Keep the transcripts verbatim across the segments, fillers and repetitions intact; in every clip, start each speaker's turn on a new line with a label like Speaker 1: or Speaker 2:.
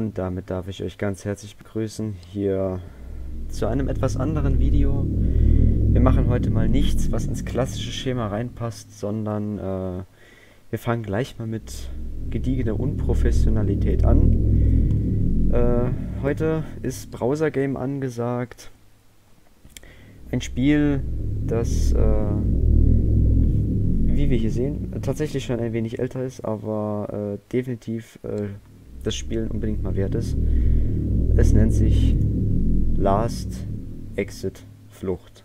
Speaker 1: Und damit darf ich euch ganz herzlich begrüßen hier zu einem etwas anderen Video. Wir machen heute mal nichts, was ins klassische Schema reinpasst, sondern äh, wir fangen gleich mal mit gediegener Unprofessionalität an. Äh, heute ist Browser Game angesagt. Ein Spiel, das, äh, wie wir hier sehen, tatsächlich schon ein wenig älter ist, aber äh, definitiv äh, das Spielen unbedingt mal wert ist. Es nennt sich Last Exit Flucht.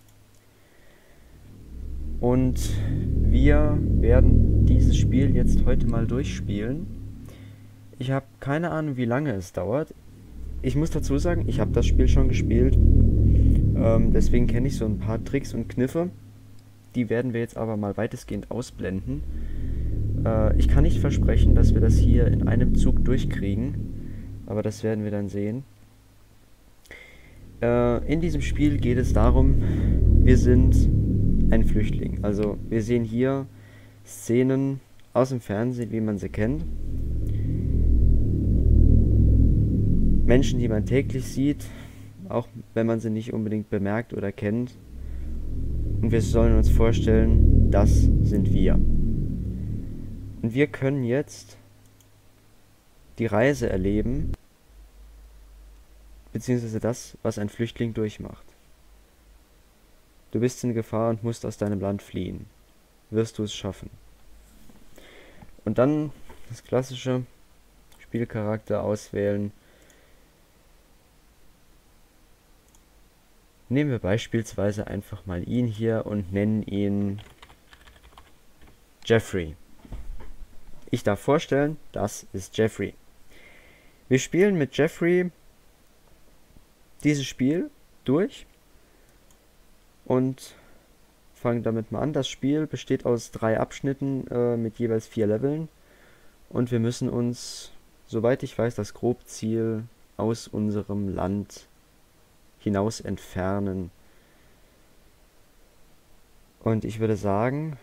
Speaker 1: Und wir werden dieses Spiel jetzt heute mal durchspielen. Ich habe keine Ahnung, wie lange es dauert. Ich muss dazu sagen, ich habe das Spiel schon gespielt. Ähm, deswegen kenne ich so ein paar Tricks und Kniffe. Die werden wir jetzt aber mal weitestgehend ausblenden. Äh, ich kann nicht versprechen, dass wir das hier in einem Zug durchkriegen. Aber das werden wir dann sehen. Äh, in diesem Spiel geht es darum, wir sind ein Flüchtling. Also wir sehen hier Szenen aus dem Fernsehen, wie man sie kennt. Menschen, die man täglich sieht, auch wenn man sie nicht unbedingt bemerkt oder kennt. Und wir sollen uns vorstellen, das sind wir. Und wir können jetzt die Reise erleben, beziehungsweise das, was ein Flüchtling durchmacht. Du bist in Gefahr und musst aus deinem Land fliehen. Wirst du es schaffen? Und dann das klassische Spielcharakter auswählen. Nehmen wir beispielsweise einfach mal ihn hier und nennen ihn Jeffrey. Ich darf vorstellen, das ist Jeffrey. Wir spielen mit Jeffrey dieses Spiel durch und fangen damit mal an. Das Spiel besteht aus drei Abschnitten äh, mit jeweils vier Leveln und wir müssen uns, soweit ich weiß, das Grobziel aus unserem Land hinaus entfernen. Und ich würde sagen,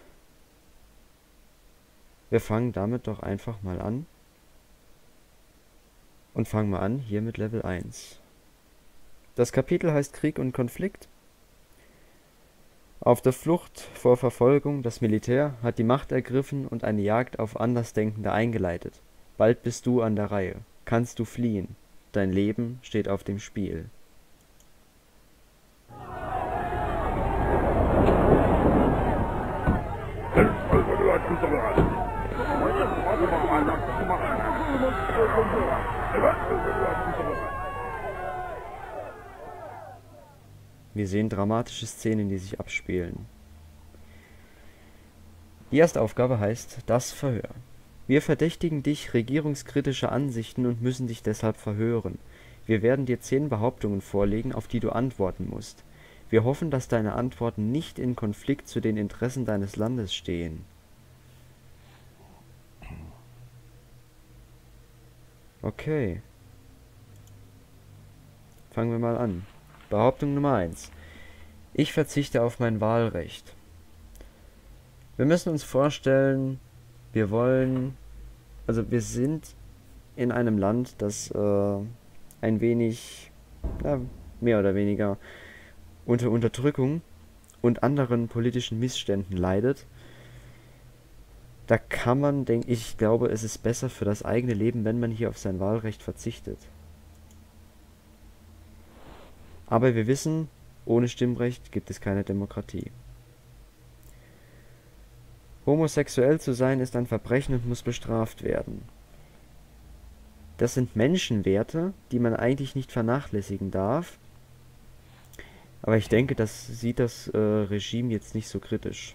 Speaker 1: wir fangen damit doch einfach mal an. Und fangen mal an hier mit Level eins. Das Kapitel heißt Krieg und Konflikt. Auf der Flucht vor Verfolgung, das Militär hat die Macht ergriffen und eine Jagd auf Andersdenkende eingeleitet. Bald bist du an der Reihe. Kannst du fliehen? Dein Leben steht auf dem Spiel. Wir sehen dramatische Szenen, die sich abspielen. Die erste Aufgabe heißt das Verhör. Wir verdächtigen dich regierungskritischer Ansichten und müssen dich deshalb verhören. Wir werden dir zehn Behauptungen vorlegen, auf die du antworten musst. Wir hoffen, dass deine Antworten nicht in Konflikt zu den Interessen deines Landes stehen. Okay. Fangen wir mal an. Behauptung Nummer eins. Ich verzichte auf mein Wahlrecht. Wir müssen uns vorstellen, wir wollen, also wir sind in einem Land, das äh, ein wenig, ja, mehr oder weniger unter Unterdrückung und anderen politischen Missständen leidet. Da kann man, denke ich, ich glaube, es ist besser für das eigene Leben, wenn man hier auf sein Wahlrecht verzichtet. Aber wir wissen, ohne Stimmrecht gibt es keine Demokratie. Homosexuell zu sein ist ein Verbrechen und muss bestraft werden. Das sind Menschenwerte, die man eigentlich nicht vernachlässigen darf. Aber ich denke, das sieht das äh, Regime jetzt nicht so kritisch.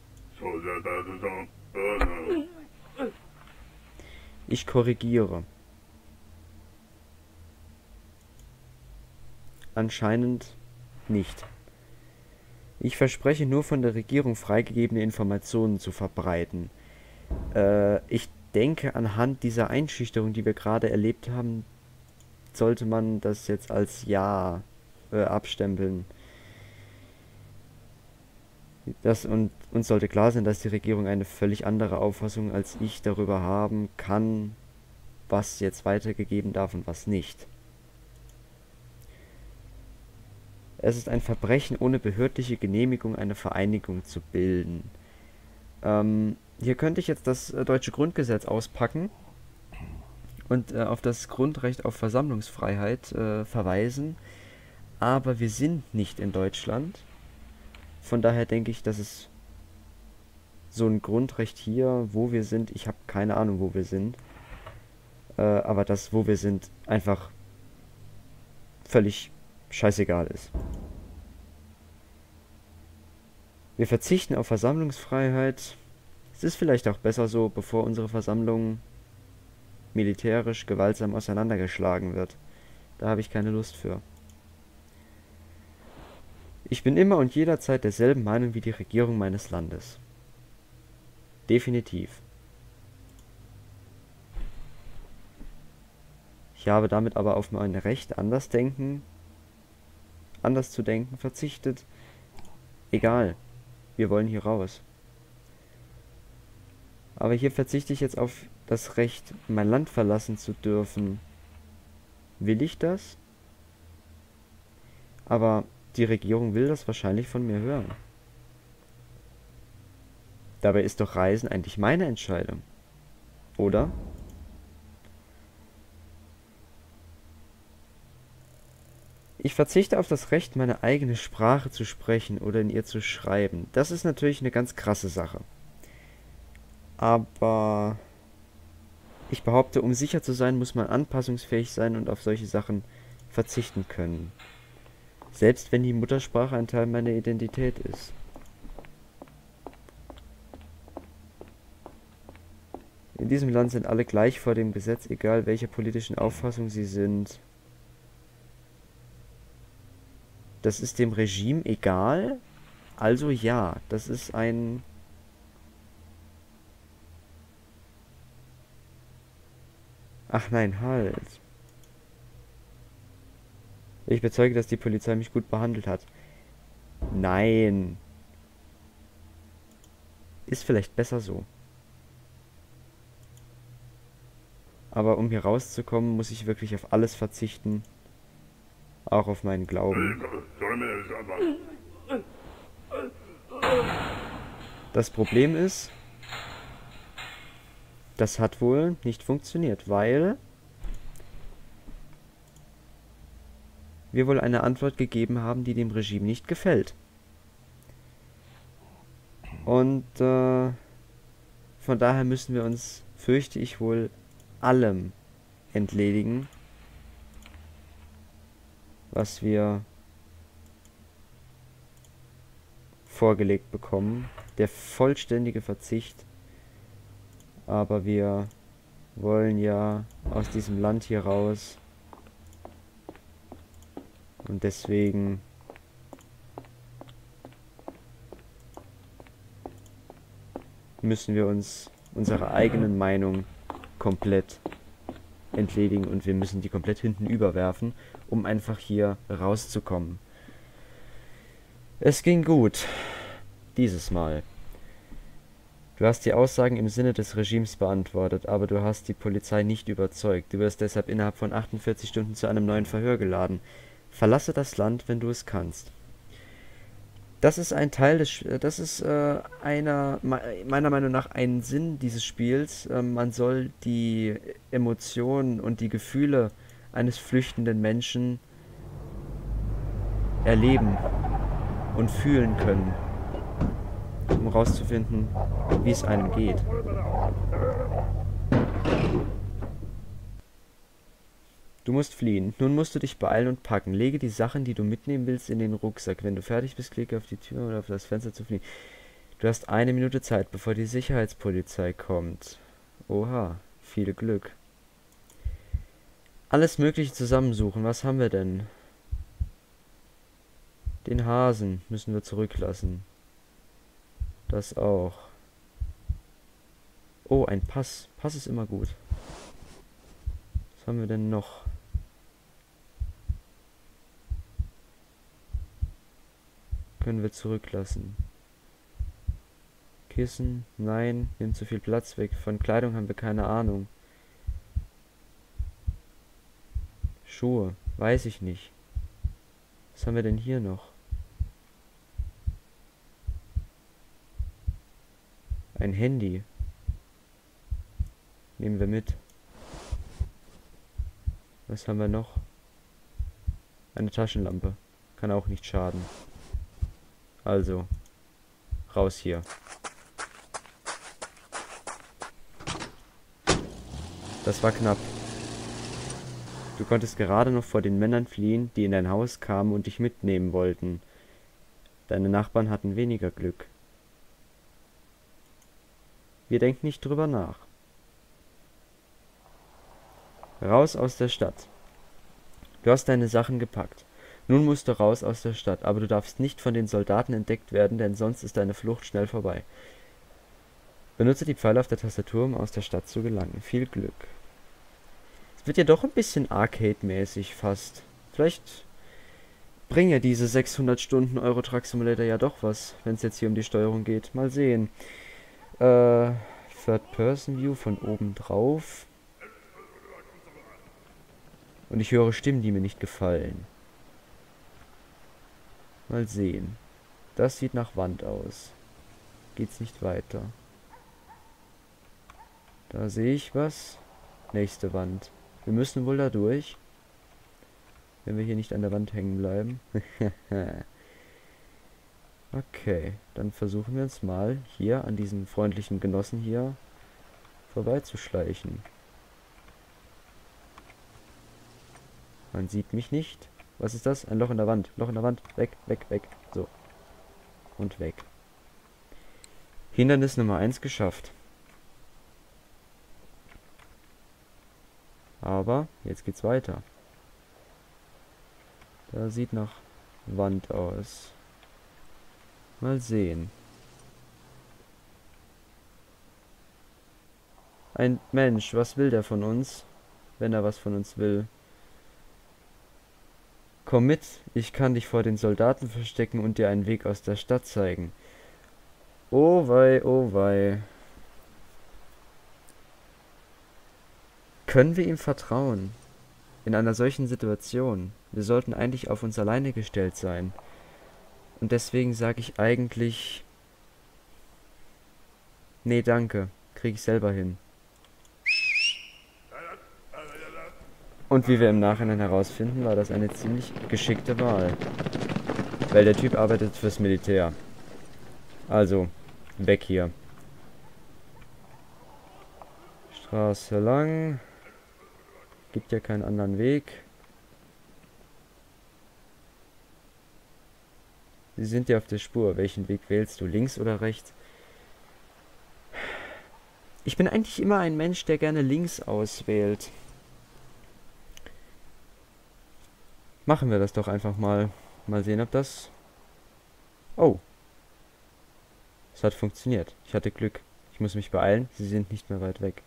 Speaker 1: Ich korrigiere. Anscheinend nicht. Ich verspreche nur von der Regierung freigegebene Informationen zu verbreiten. Äh, ich denke, anhand dieser Einschüchterung, die wir gerade erlebt haben, sollte man das jetzt als Ja äh, abstempeln. Das und uns sollte klar sein, dass die Regierung eine völlig andere Auffassung als ich darüber haben kann, was jetzt weitergegeben darf und was nicht. Es ist ein Verbrechen, ohne behördliche Genehmigung eine Vereinigung zu bilden. Ähm, hier könnte ich jetzt das äh, deutsche Grundgesetz auspacken und äh, auf das Grundrecht auf Versammlungsfreiheit äh, verweisen. Aber wir sind nicht in Deutschland. Von daher denke ich, dass es so ein Grundrecht hier, wo wir sind, ich habe keine Ahnung, wo wir sind, äh, aber das, wo wir sind, einfach völlig scheißegal ist. Wir verzichten auf Versammlungsfreiheit. Es ist vielleicht auch besser so, bevor unsere Versammlung militärisch gewaltsam auseinandergeschlagen wird. Da habe ich keine Lust für. Ich bin immer und jederzeit derselben Meinung wie die Regierung meines Landes. Definitiv. Ich habe damit aber auf mein Recht, anders denken, anders zu denken, verzichtet. Egal. Wir wollen hier raus. Aber hier verzichte ich jetzt auf das Recht, mein Land verlassen zu dürfen. Will ich das? Aber die Regierung will das wahrscheinlich von mir hören. Dabei ist doch Reisen eigentlich meine Entscheidung. Oder? Ich verzichte auf das Recht, meine eigene Sprache zu sprechen oder in ihr zu schreiben. Das ist natürlich eine ganz krasse Sache. Aber ich behaupte, um sicher zu sein, muss man anpassungsfähig sein und auf solche Sachen verzichten können. Selbst wenn die Muttersprache ein Teil meiner Identität ist. In diesem Land sind alle gleich vor dem Gesetz, egal welcher politischen Auffassung sie sind. Das ist dem Regime egal? Also ja, das ist ein... Ach nein, halt. Ich bezeuge, dass die Polizei mich gut behandelt hat. Nein. Ist vielleicht besser so. Aber um hier rauszukommen, muss ich wirklich auf alles verzichten. Auch auf meinen Glauben. Das Problem ist, das hat wohl nicht funktioniert, weil wir wohl eine Antwort gegeben haben, die dem Regime nicht gefällt. Und äh, von daher müssen wir uns, fürchte ich wohl, allem entledigen, was wir vorgelegt bekommen. Der vollständige Verzicht. Aber wir wollen ja aus diesem Land hier raus. Und deswegen müssen wir uns unserer eigenen Meinung komplett entledigen und wir müssen die komplett hinten überwerfen, um einfach hier rauszukommen. Es ging gut. Dieses Mal. Du hast die Aussagen im Sinne des Regimes beantwortet, aber du hast die Polizei nicht überzeugt. Du wirst deshalb innerhalb von achtundvierzig Stunden zu einem neuen Verhör geladen. Verlasse das Land, wenn du es kannst. Das ist ein Teil des, das ist äh, einer, meiner Meinung nach ein Sinn dieses Spiels. Äh, man soll die Emotionen und die Gefühle eines flüchtenden Menschen erleben und fühlen können, um herauszufinden, wie es einem geht. Du musst fliehen. Nun musst du dich beeilen und packen. Lege die Sachen, die du mitnehmen willst, in den Rucksack. Wenn du fertig bist, klicke auf die Tür oder auf das Fenster zu fliehen. Du hast eine Minute Zeit, bevor die Sicherheitspolizei kommt. Oha, viel Glück. Alles Mögliche zusammensuchen. Was haben wir denn? Den Hasen müssen wir zurücklassen. Das auch. Oh, ein Pass. Pass ist immer gut. Was haben wir denn noch? Können wir zurücklassen. Kissen? Nein. Nimmt zu viel Platz weg. Von Kleidung haben wir keine Ahnung. Schuhe. Weiß ich nicht. Was haben wir denn hier noch? Ein Handy. Nehmen wir mit. Was haben wir noch? Eine Taschenlampe. Kann auch nicht schaden. Also, raus hier. Das war knapp. Du konntest gerade noch vor den Männern fliehen, die in dein Haus kamen und dich mitnehmen wollten. Deine Nachbarn hatten weniger Glück. Wir denken nicht drüber nach. Raus aus der Stadt. Du hast deine Sachen gepackt. Nun musst du raus aus der Stadt, aber du darfst nicht von den Soldaten entdeckt werden, denn sonst ist deine Flucht schnell vorbei. Benutze die Pfeile auf der Tastatur, um aus der Stadt zu gelangen. Viel Glück. Es wird ja doch ein bisschen Arcade-mäßig fast. Vielleicht bringen ja diese sechshundert Stunden Euro Truck Simulator ja doch was, wenn es jetzt hier um die Steuerung geht. Mal sehen. Äh, Third-Person-View von oben drauf. Und ich höre Stimmen, die mir nicht gefallen. Mal sehen. Das sieht nach Wand aus. Geht's nicht weiter. Da sehe ich was. Nächste Wand. Wir müssen wohl da durch. Wenn wir hier nicht an der Wand hängen bleiben. Okay, dann versuchen wir uns mal hier an diesen freundlichen Genossen hier vorbeizuschleichen. Man sieht mich nicht. Was ist das? Ein Loch in der Wand. Loch in der Wand. Weg, weg, weg. So. Und weg. Hindernis Nummer eins geschafft. Aber jetzt geht's weiter. Da sieht nach Wand aus. Mal sehen. Ein Mensch, was will der von uns? Wenn er was von uns will. Komm mit, ich kann dich vor den Soldaten verstecken und dir einen Weg aus der Stadt zeigen. Oh wei, oh wei. Können wir ihm vertrauen? In einer solchen Situation. Wir sollten eigentlich auf uns alleine gestellt sein. Und deswegen sage ich eigentlich... Nee, danke. Krieg ich selber hin. Und wie wir im Nachhinein herausfinden, war das eine ziemlich geschickte Wahl. Weil der Typ arbeitet fürs Militär. Also, weg hier. Straße lang. Gibt ja keinen anderen Weg. Sie sind ja auf der Spur. Welchen Weg wählst du? Links oder rechts? Ich bin eigentlich immer ein Mensch, der gerne links auswählt. Machen wir das doch einfach mal. Mal sehen, ob das... Oh. Es hat funktioniert. Ich hatte Glück. Ich muss mich beeilen. Sie sind nicht mehr weit weg.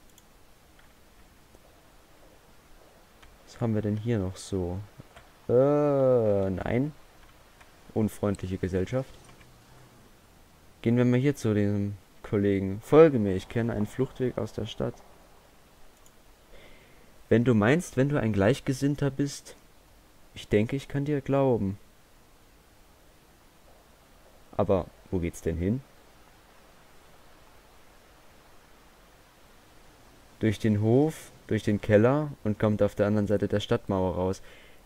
Speaker 1: Was haben wir denn hier noch so? Äh, nein. Unfreundliche Gesellschaft. Gehen wir mal hier zu dem Kollegen. Folge mir, ich kenne einen Fluchtweg aus der Stadt. Wenn du meinst, wenn du ein Gleichgesinnter bist, ich denke, ich kann dir glauben. Aber wo geht's denn hin? Durch den Hof, durch den Keller und kommt auf der anderen Seite der Stadtmauer raus.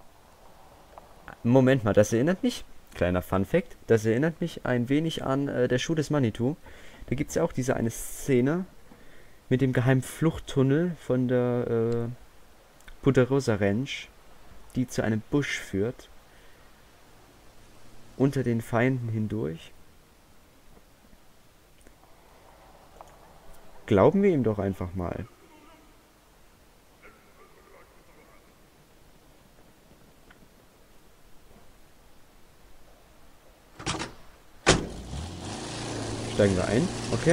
Speaker 1: Moment mal, das erinnert mich, kleiner Funfact, das erinnert mich ein wenig an äh, der Schuh des Manitou. Da gibt es ja auch diese eine Szene mit dem geheimen Fluchttunnel von der äh, Poderosa Ranch, die zu einem Busch führt. Unter den Feinden hindurch. Glauben wir ihm doch einfach mal. Steigen wir ein, okay.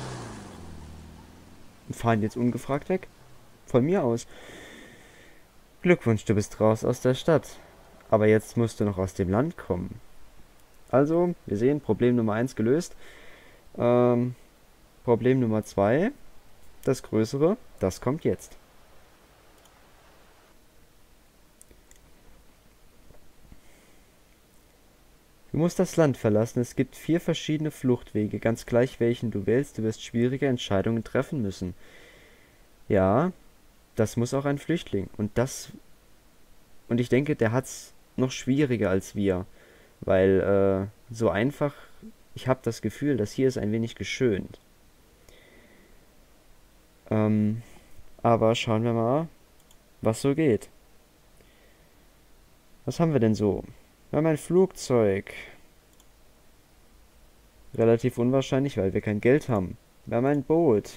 Speaker 1: Und fahren jetzt ungefragt weg. Von mir aus. Glückwunsch, du bist raus aus der Stadt. Aber jetzt musst du noch aus dem Land kommen. Also, wir sehen, Problem Nummer eins gelöst. Ähm, Problem Nummer zwei, das größere, das kommt jetzt. Du musst das Land verlassen. Es gibt vier verschiedene Fluchtwege. Ganz gleich, welchen du wählst, du wirst schwierige Entscheidungen treffen müssen. Ja, das muss auch ein Flüchtling. Und das... Und ich denke, der hat's noch schwieriger als wir. Weil, äh, so einfach... Ich habe das Gefühl, das hier ist ein wenig geschönt. Ähm, aber schauen wir mal, was so geht. Was haben wir denn so? Wir haben ein Flugzeug. Relativ unwahrscheinlich, weil wir kein Geld haben. Wir haben ein Boot.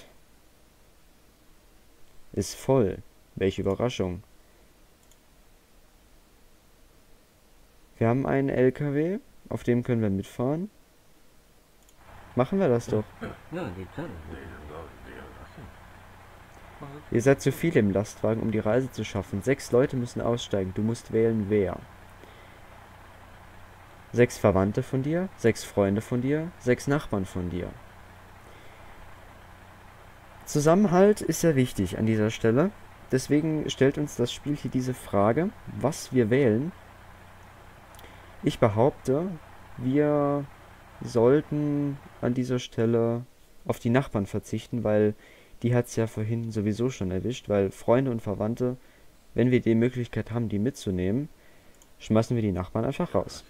Speaker 1: Ist voll. Welche Überraschung. Wir haben einen L K W, auf dem können wir mitfahren. Machen wir das doch. Ihr seid zu viele im Lastwagen, um die Reise zu schaffen. Sechs Leute müssen aussteigen. Du musst wählen, wer. Sechs Verwandte von dir, sechs Freunde von dir, sechs Nachbarn von dir. Zusammenhalt ist sehr wichtig an dieser Stelle. Deswegen stellt uns das Spiel hier diese Frage, was wir wählen. Ich behaupte, wir sollten an dieser Stelle auf die Nachbarn verzichten, weil die hat es ja vorhin sowieso schon erwischt, weil Freunde und Verwandte, wenn wir die Möglichkeit haben, die mitzunehmen, schmeißen wir die Nachbarn einfach raus.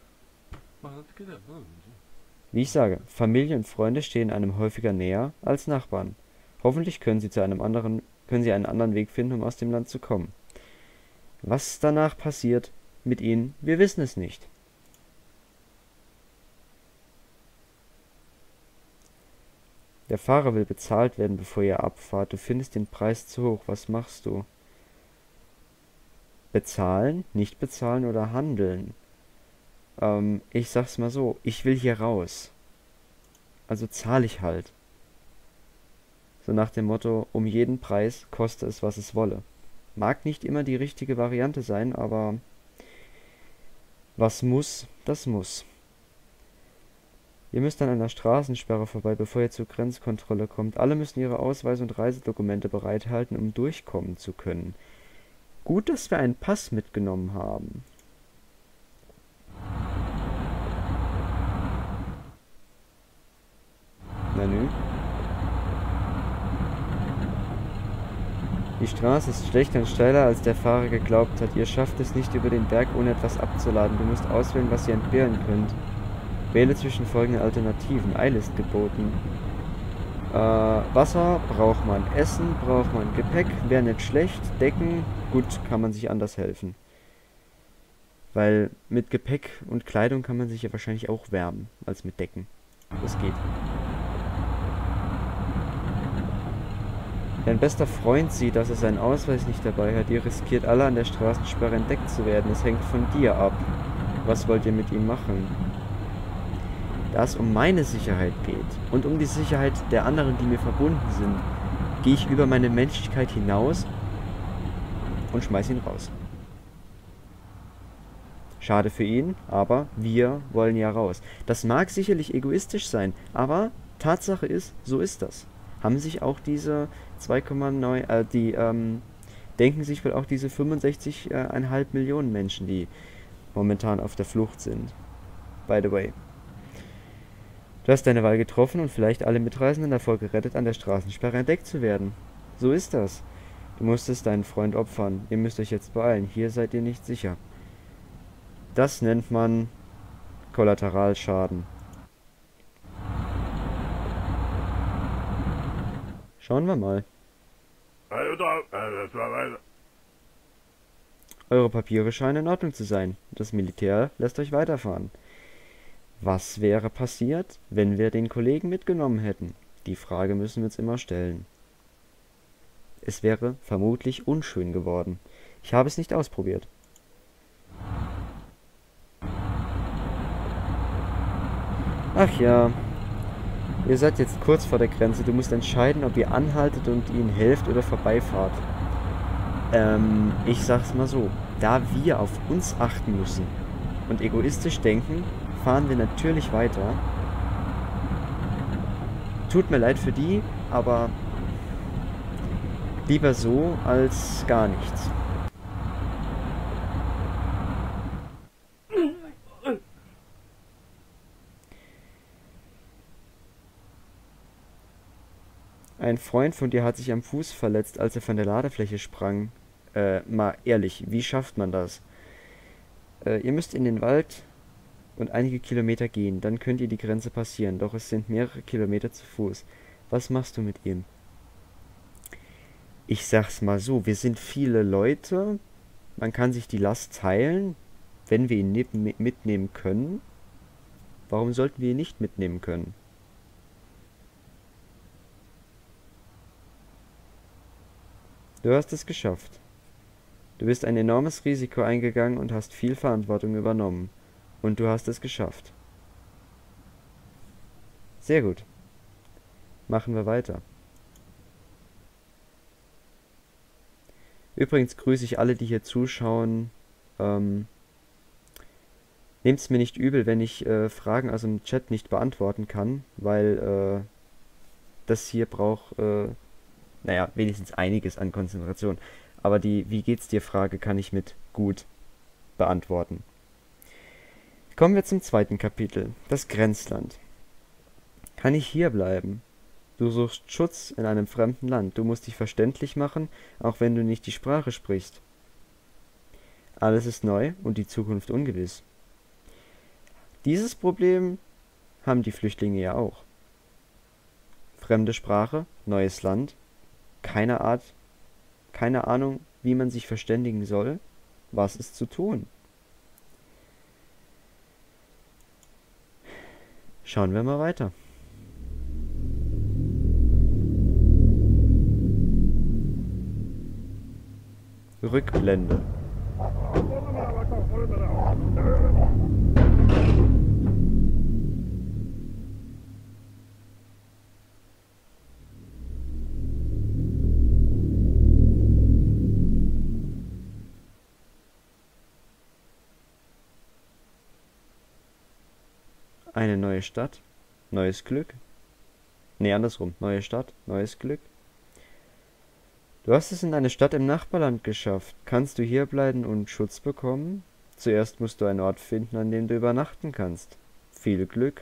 Speaker 1: Wie ich sage, Familie und Freunde stehen einem häufiger näher als Nachbarn. Hoffentlich können sie zu einem anderen, können sie einen anderen Weg finden, um aus dem Land zu kommen. Was danach passiert mit ihnen, wir wissen es nicht. Der Fahrer will bezahlt werden, bevor ihr abfahrt. Du findest den Preis zu hoch. Was machst du? Bezahlen, nicht bezahlen oder handeln? Ähm, ich sag's mal so. Ich will hier raus. Also zahle ich halt. So nach dem Motto, um jeden Preis koste es, was es wolle. Mag nicht immer die richtige Variante sein, aber was muss, das muss. Ihr müsst an einer Straßensperre vorbei, bevor ihr zur Grenzkontrolle kommt. Alle müssen ihre Ausweise und Reisedokumente bereithalten, um durchkommen zu können. Gut, dass wir einen Pass mitgenommen haben. Na nö. Die Straße ist schlechter und steiler, als der Fahrer geglaubt hat. Ihr schafft es nicht über den Berg, ohne etwas abzuladen. Du musst auswählen, was ihr entbehren könnt. Wähle zwischen folgenden Alternativen. Eile ist geboten. Äh, Wasser braucht man. Essen braucht man. Gepäck wäre nicht schlecht. Decken, gut, kann man sich anders helfen. Weil mit Gepäck und Kleidung kann man sich ja wahrscheinlich auch wärmen, als mit Decken. Das geht. Dein bester Freund sieht, dass er seinen Ausweis nicht dabei hat. Ihr riskiert alle an der Straßensperre entdeckt zu werden. Es hängt von dir ab. Was wollt ihr mit ihm machen? Da es um meine Sicherheit geht und um die Sicherheit der anderen, die mir verbunden sind, gehe ich über meine Menschlichkeit hinaus und schmeiß ihn raus. Schade für ihn, aber wir wollen ja raus. Das mag sicherlich egoistisch sein, aber Tatsache ist, so ist das. Haben sich auch diese zwei Komma neun, äh, die, ähm, denken sich wohl auch diese fünfundsechzig Komma fünf Millionen Menschen, die momentan auf der Flucht sind. By the way. Du hast deine Wahl getroffen und vielleicht alle Mitreisenden davor gerettet, an der Straßensperre entdeckt zu werden. So ist das. Du musstest deinen Freund opfern. Ihr müsst euch jetzt beeilen. Hier seid ihr nicht sicher. Das nennt man Kollateralschaden. Schauen wir mal. Eure Papiere scheinen in Ordnung zu sein. Das Militär lässt euch weiterfahren. Was wäre passiert, wenn wir den Kollegen mitgenommen hätten? Die Frage müssen wir uns immer stellen. Es wäre vermutlich unschön geworden. Ich habe es nicht ausprobiert. Ach ja, ihr seid jetzt kurz vor der Grenze. Du musst entscheiden, ob ihr anhaltet und ihnen helft oder vorbeifahrt. Ähm, ich sag's mal so, da wir auf uns achten müssen und egoistisch denken, fahren wir natürlich weiter. Tut mir leid für die, aber lieber so als gar nichts. Ein Freund von dir hat sich am Fuß verletzt, als er von der Ladefläche sprang. Äh, mal ehrlich, wie schafft man das? Äh, ihr müsst in den Wald und einige Kilometer gehen, dann könnt ihr die Grenze passieren, doch es sind mehrere Kilometer zu Fuß. Was machst du mit ihm? Ich sag's mal so, wir sind viele Leute, man kann sich die Last teilen, wenn wir ihn mitnehmen können. Warum sollten wir ihn nicht mitnehmen können? Du hast es geschafft. Du bist ein enormes Risiko eingegangen und hast viel Verantwortung übernommen. Und du hast es geschafft. Sehr gut. Machen wir weiter. Übrigens grüße ich alle, die hier zuschauen. Ähm, Nehmt es mir nicht übel, wenn ich äh, Fragen aus dem Chat nicht beantworten kann, weil äh, das hier braucht, äh, naja, wenigstens einiges an Konzentration. Aber die Wie geht's dir Frage kann ich mit gut beantworten. Kommen wir zum zweiten Kapitel, das Grenzland. Kann ich hier bleiben? Du suchst Schutz in einem fremden Land. Du musst dich verständlich machen, auch wenn du nicht die Sprache sprichst. Alles ist neu und die Zukunft ungewiss. Dieses Problem haben die Flüchtlinge ja auch. Fremde Sprache, neues Land, keine Art, keine Ahnung, wie man sich verständigen soll. Was ist zu tun? Schauen wir mal weiter. Rückblende. Eine neue Stadt, neues Glück. Nee, andersrum. Neue Stadt, neues Glück. Du hast es in eine Stadt im Nachbarland geschafft. Kannst du hier bleiben und Schutz bekommen? Zuerst musst du einen Ort finden, an dem du übernachten kannst. Viel Glück.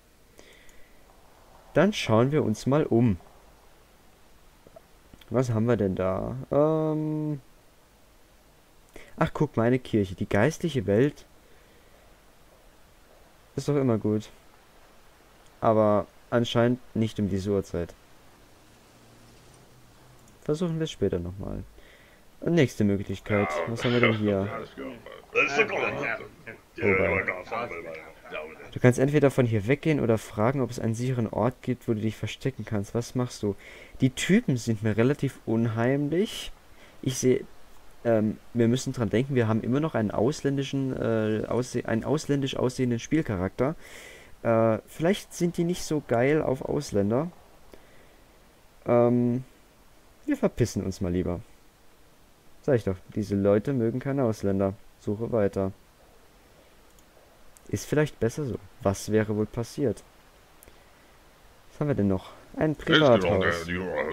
Speaker 1: Dann schauen wir uns mal um. Was haben wir denn da? Ähm Ach, guck, meine Kirche. Die geistliche Welt ist doch immer gut. Aber anscheinend nicht um diese Uhrzeit. Versuchen wir es später nochmal. Nächste Möglichkeit. Was haben wir denn hier? Wobei. Du kannst entweder von hier weggehen oder fragen, ob es einen sicheren Ort gibt, wo du dich verstecken kannst. Was machst du? Die Typen sind mir relativ unheimlich. Ich sehe... Ähm, wir müssen dran denken, wir haben immer noch einen ausländischen, äh, ausse einen ausländisch aussehenden Spielcharakter. Äh, vielleicht sind die nicht so geil auf Ausländer. Ähm, wir verpissen uns mal lieber. Sag ich doch, diese Leute mögen keine Ausländer. Suche weiter. Ist vielleicht besser so. Was wäre wohl passiert? Was haben wir denn noch? Ein Privathaus.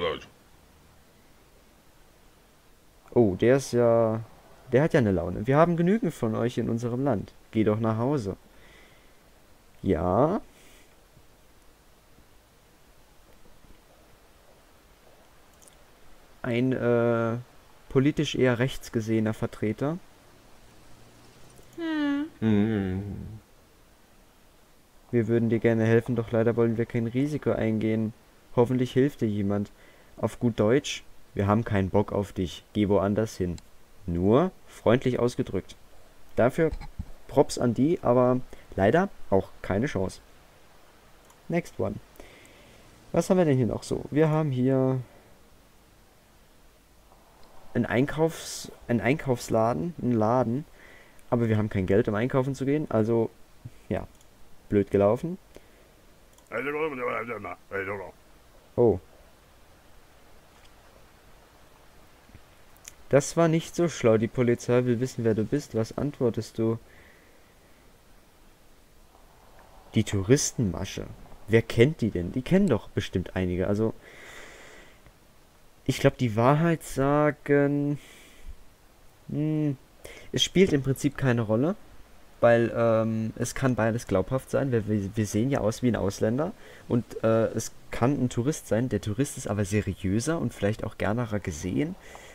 Speaker 1: Oh, der ist ja... Der hat ja eine Laune. Wir haben genügend von euch in unserem Land. Geh doch nach Hause. Ja. Ein äh, politisch eher rechts gesehener Vertreter.
Speaker 2: Hm.
Speaker 1: Mhm. Wir würden dir gerne helfen, doch leider wollen wir kein Risiko eingehen. Hoffentlich hilft dir jemand. Auf gut Deutsch, wir haben keinen Bock auf dich. Geh woanders hin. Nur freundlich ausgedrückt. Dafür Props an die, aber leider auch keine Chance. Next one. Was haben wir denn hier noch so? Wir haben hier einen Einkaufs, einen Einkaufsladen, einen Laden, aber wir haben kein Geld, um einkaufen zu gehen, also ja, blöd gelaufen. Oh. Das war nicht so schlau, die Polizei will wissen, wer du bist. Was antwortest du? Die Touristenmasche. Wer kennt die denn? Die kennen doch bestimmt einige. Also, ich glaube, die Wahrheit sagen... Hm, es spielt im Prinzip keine Rolle. Weil ähm, es kann beides glaubhaft sein. Wir, wir, wir sehen ja aus wie ein Ausländer. Und äh, es kann ein Tourist sein. Der Tourist ist aber seriöser und vielleicht auch gernerer gesehen.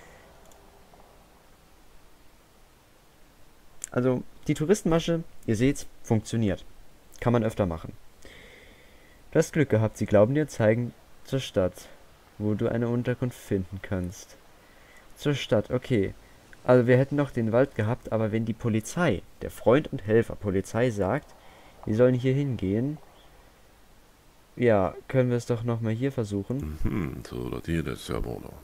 Speaker 1: Also die Touristenmasche, ihr seht's, funktioniert. Kann man öfter machen. Du hast Glück gehabt. Sie glauben dir, zeigen zur Stadt, wo du eine Unterkunft finden kannst. Zur Stadt, okay. Also wir hätten noch den Wald gehabt, aber wenn die Polizei, der Freund und Helfer Polizei sagt, wir sollen hier hingehen, ja, können wir es doch nochmal hier versuchen.
Speaker 2: うん、そうだ、ティーレスやもの。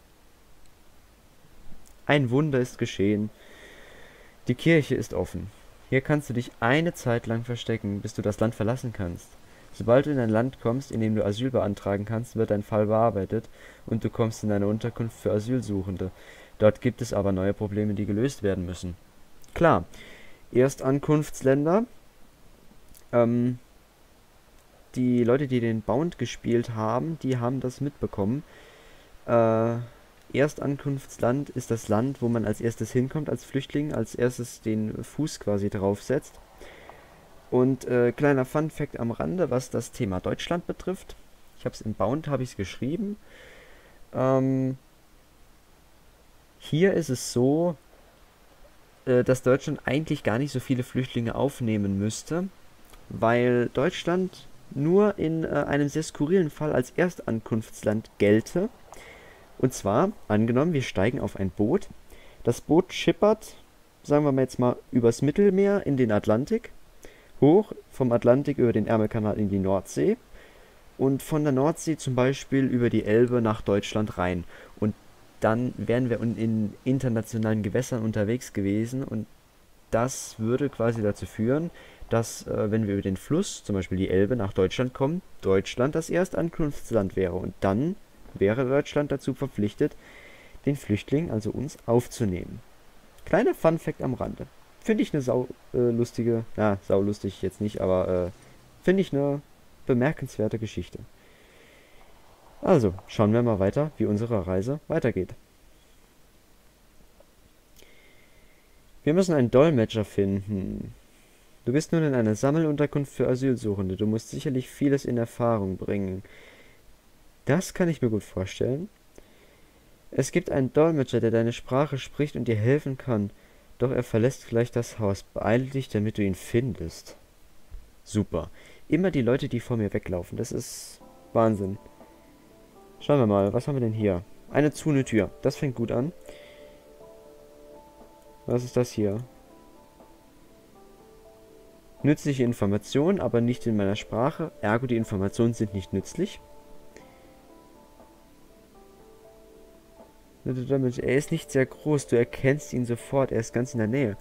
Speaker 1: Ein Wunder ist geschehen. Die Kirche ist offen. Hier kannst du dich eine Zeit lang verstecken, bis du das Land verlassen kannst. Sobald du in ein Land kommst, in dem du Asyl beantragen kannst, wird dein Fall bearbeitet und du kommst in eine Unterkunft für Asylsuchende. Dort gibt es aber neue Probleme, die gelöst werden müssen. Klar, Erstankunftsländer, ähm, die Leute, die den Bound gespielt haben, die haben das mitbekommen. Äh, Erstankunftsland ist das Land, wo man als erstes hinkommt als Flüchtling, als erstes den Fuß quasi draufsetzt. Und äh, kleiner Fun-Fact am Rande, was das Thema Deutschland betrifft. Ich habe es im Bound, habe ich es geschrieben. Ähm, hier ist es so, äh, dass Deutschland eigentlich gar nicht so viele Flüchtlinge aufnehmen müsste, weil Deutschland nur in äh, einem sehr skurrilen Fall als Erstankunftsland gelte. Und zwar, angenommen, wir steigen auf ein Boot. Das Boot schippert, sagen wir mal jetzt mal, übers Mittelmeer in den Atlantik, hoch vom Atlantik über den Ärmelkanal in die Nordsee und von der Nordsee zum Beispiel über die Elbe nach Deutschland rein. Und dann wären wir in internationalen Gewässern unterwegs gewesen und das würde quasi dazu führen, dass, äh, wenn wir über den Fluss, zum Beispiel die Elbe, nach Deutschland kommen, Deutschland das Erstankunftsland wäre. Und dann wäre Deutschland dazu verpflichtet, den Flüchtling, also uns, aufzunehmen. Kleiner Funfact am Rande. Finde ich eine sau äh, lustige, na, saulustig jetzt nicht, aber äh, finde ich eine bemerkenswerte Geschichte. Also, schauen wir mal weiter, wie unsere Reise weitergeht. Wir müssen einen Dolmetscher finden. Du bist nun in einer Sammelunterkunft für Asylsuchende. Du musst sicherlich vieles in Erfahrung bringen. Das kann ich mir gut vorstellen. Es gibt einen Dolmetscher, der deine Sprache spricht und dir helfen kann. Doch er verlässt gleich das Haus. Beeile dich, damit du ihn findest. Super. Immer die Leute, die vor mir weglaufen. Das ist Wahnsinn. Schauen wir mal, was haben wir denn hier? Eine zu eine Tür. Das fängt gut an. Was ist das hier? Nützliche Informationen, aber nicht in meiner Sprache. Ergo, die Informationen sind nicht nützlich. Er ist nicht sehr groß. Du erkennst ihn sofort. Er ist ganz in der Nähe.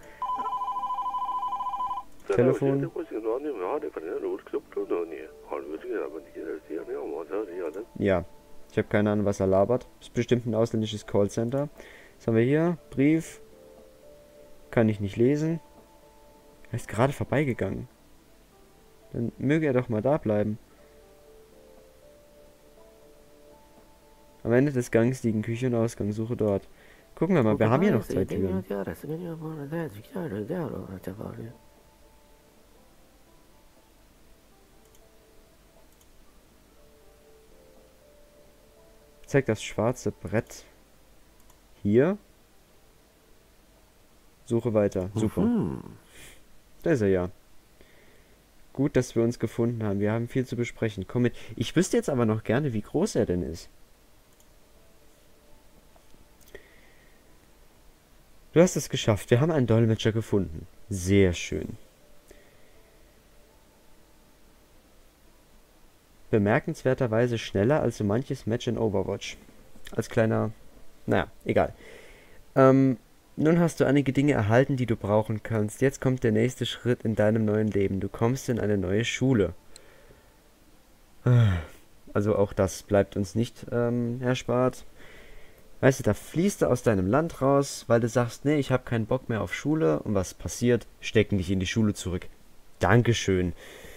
Speaker 1: Telefon. Ja. Ich habe keine Ahnung, was er labert. Ist bestimmt ein ausländisches Callcenter. Was haben wir hier? Brief. Kann ich nicht lesen. Er ist gerade vorbeigegangen. Dann möge er doch mal da bleiben. Am Ende des Gangs liegen Küche und Ausgang. Suche dort. Gucken wir mal, wir haben hier noch zwei Türen. Zeig das schwarze Brett. Hier. Suche weiter. Super. Da ist er ja. Gut, dass wir uns gefunden haben. Wir haben viel zu besprechen. Komm mit. Ich wüsste jetzt aber noch gerne, wie groß er denn ist. Du hast es geschafft. Wir haben einen Dolmetscher gefunden. Sehr schön. Bemerkenswerterweise schneller als so manches Match in Overwatch. Als kleiner... Naja, egal. Ähm, nun hast du einige Dinge erhalten, die du brauchen kannst. Jetzt kommt der nächste Schritt in deinem neuen Leben. Du kommst in eine neue Schule. Also auch das bleibt uns nicht ähm, erspart. Weißt du, da fließt du aus deinem Land raus, weil du sagst, nee, ich habe keinen Bock mehr auf Schule. Und was passiert? Stecken dich in die Schule zurück. Dankeschön.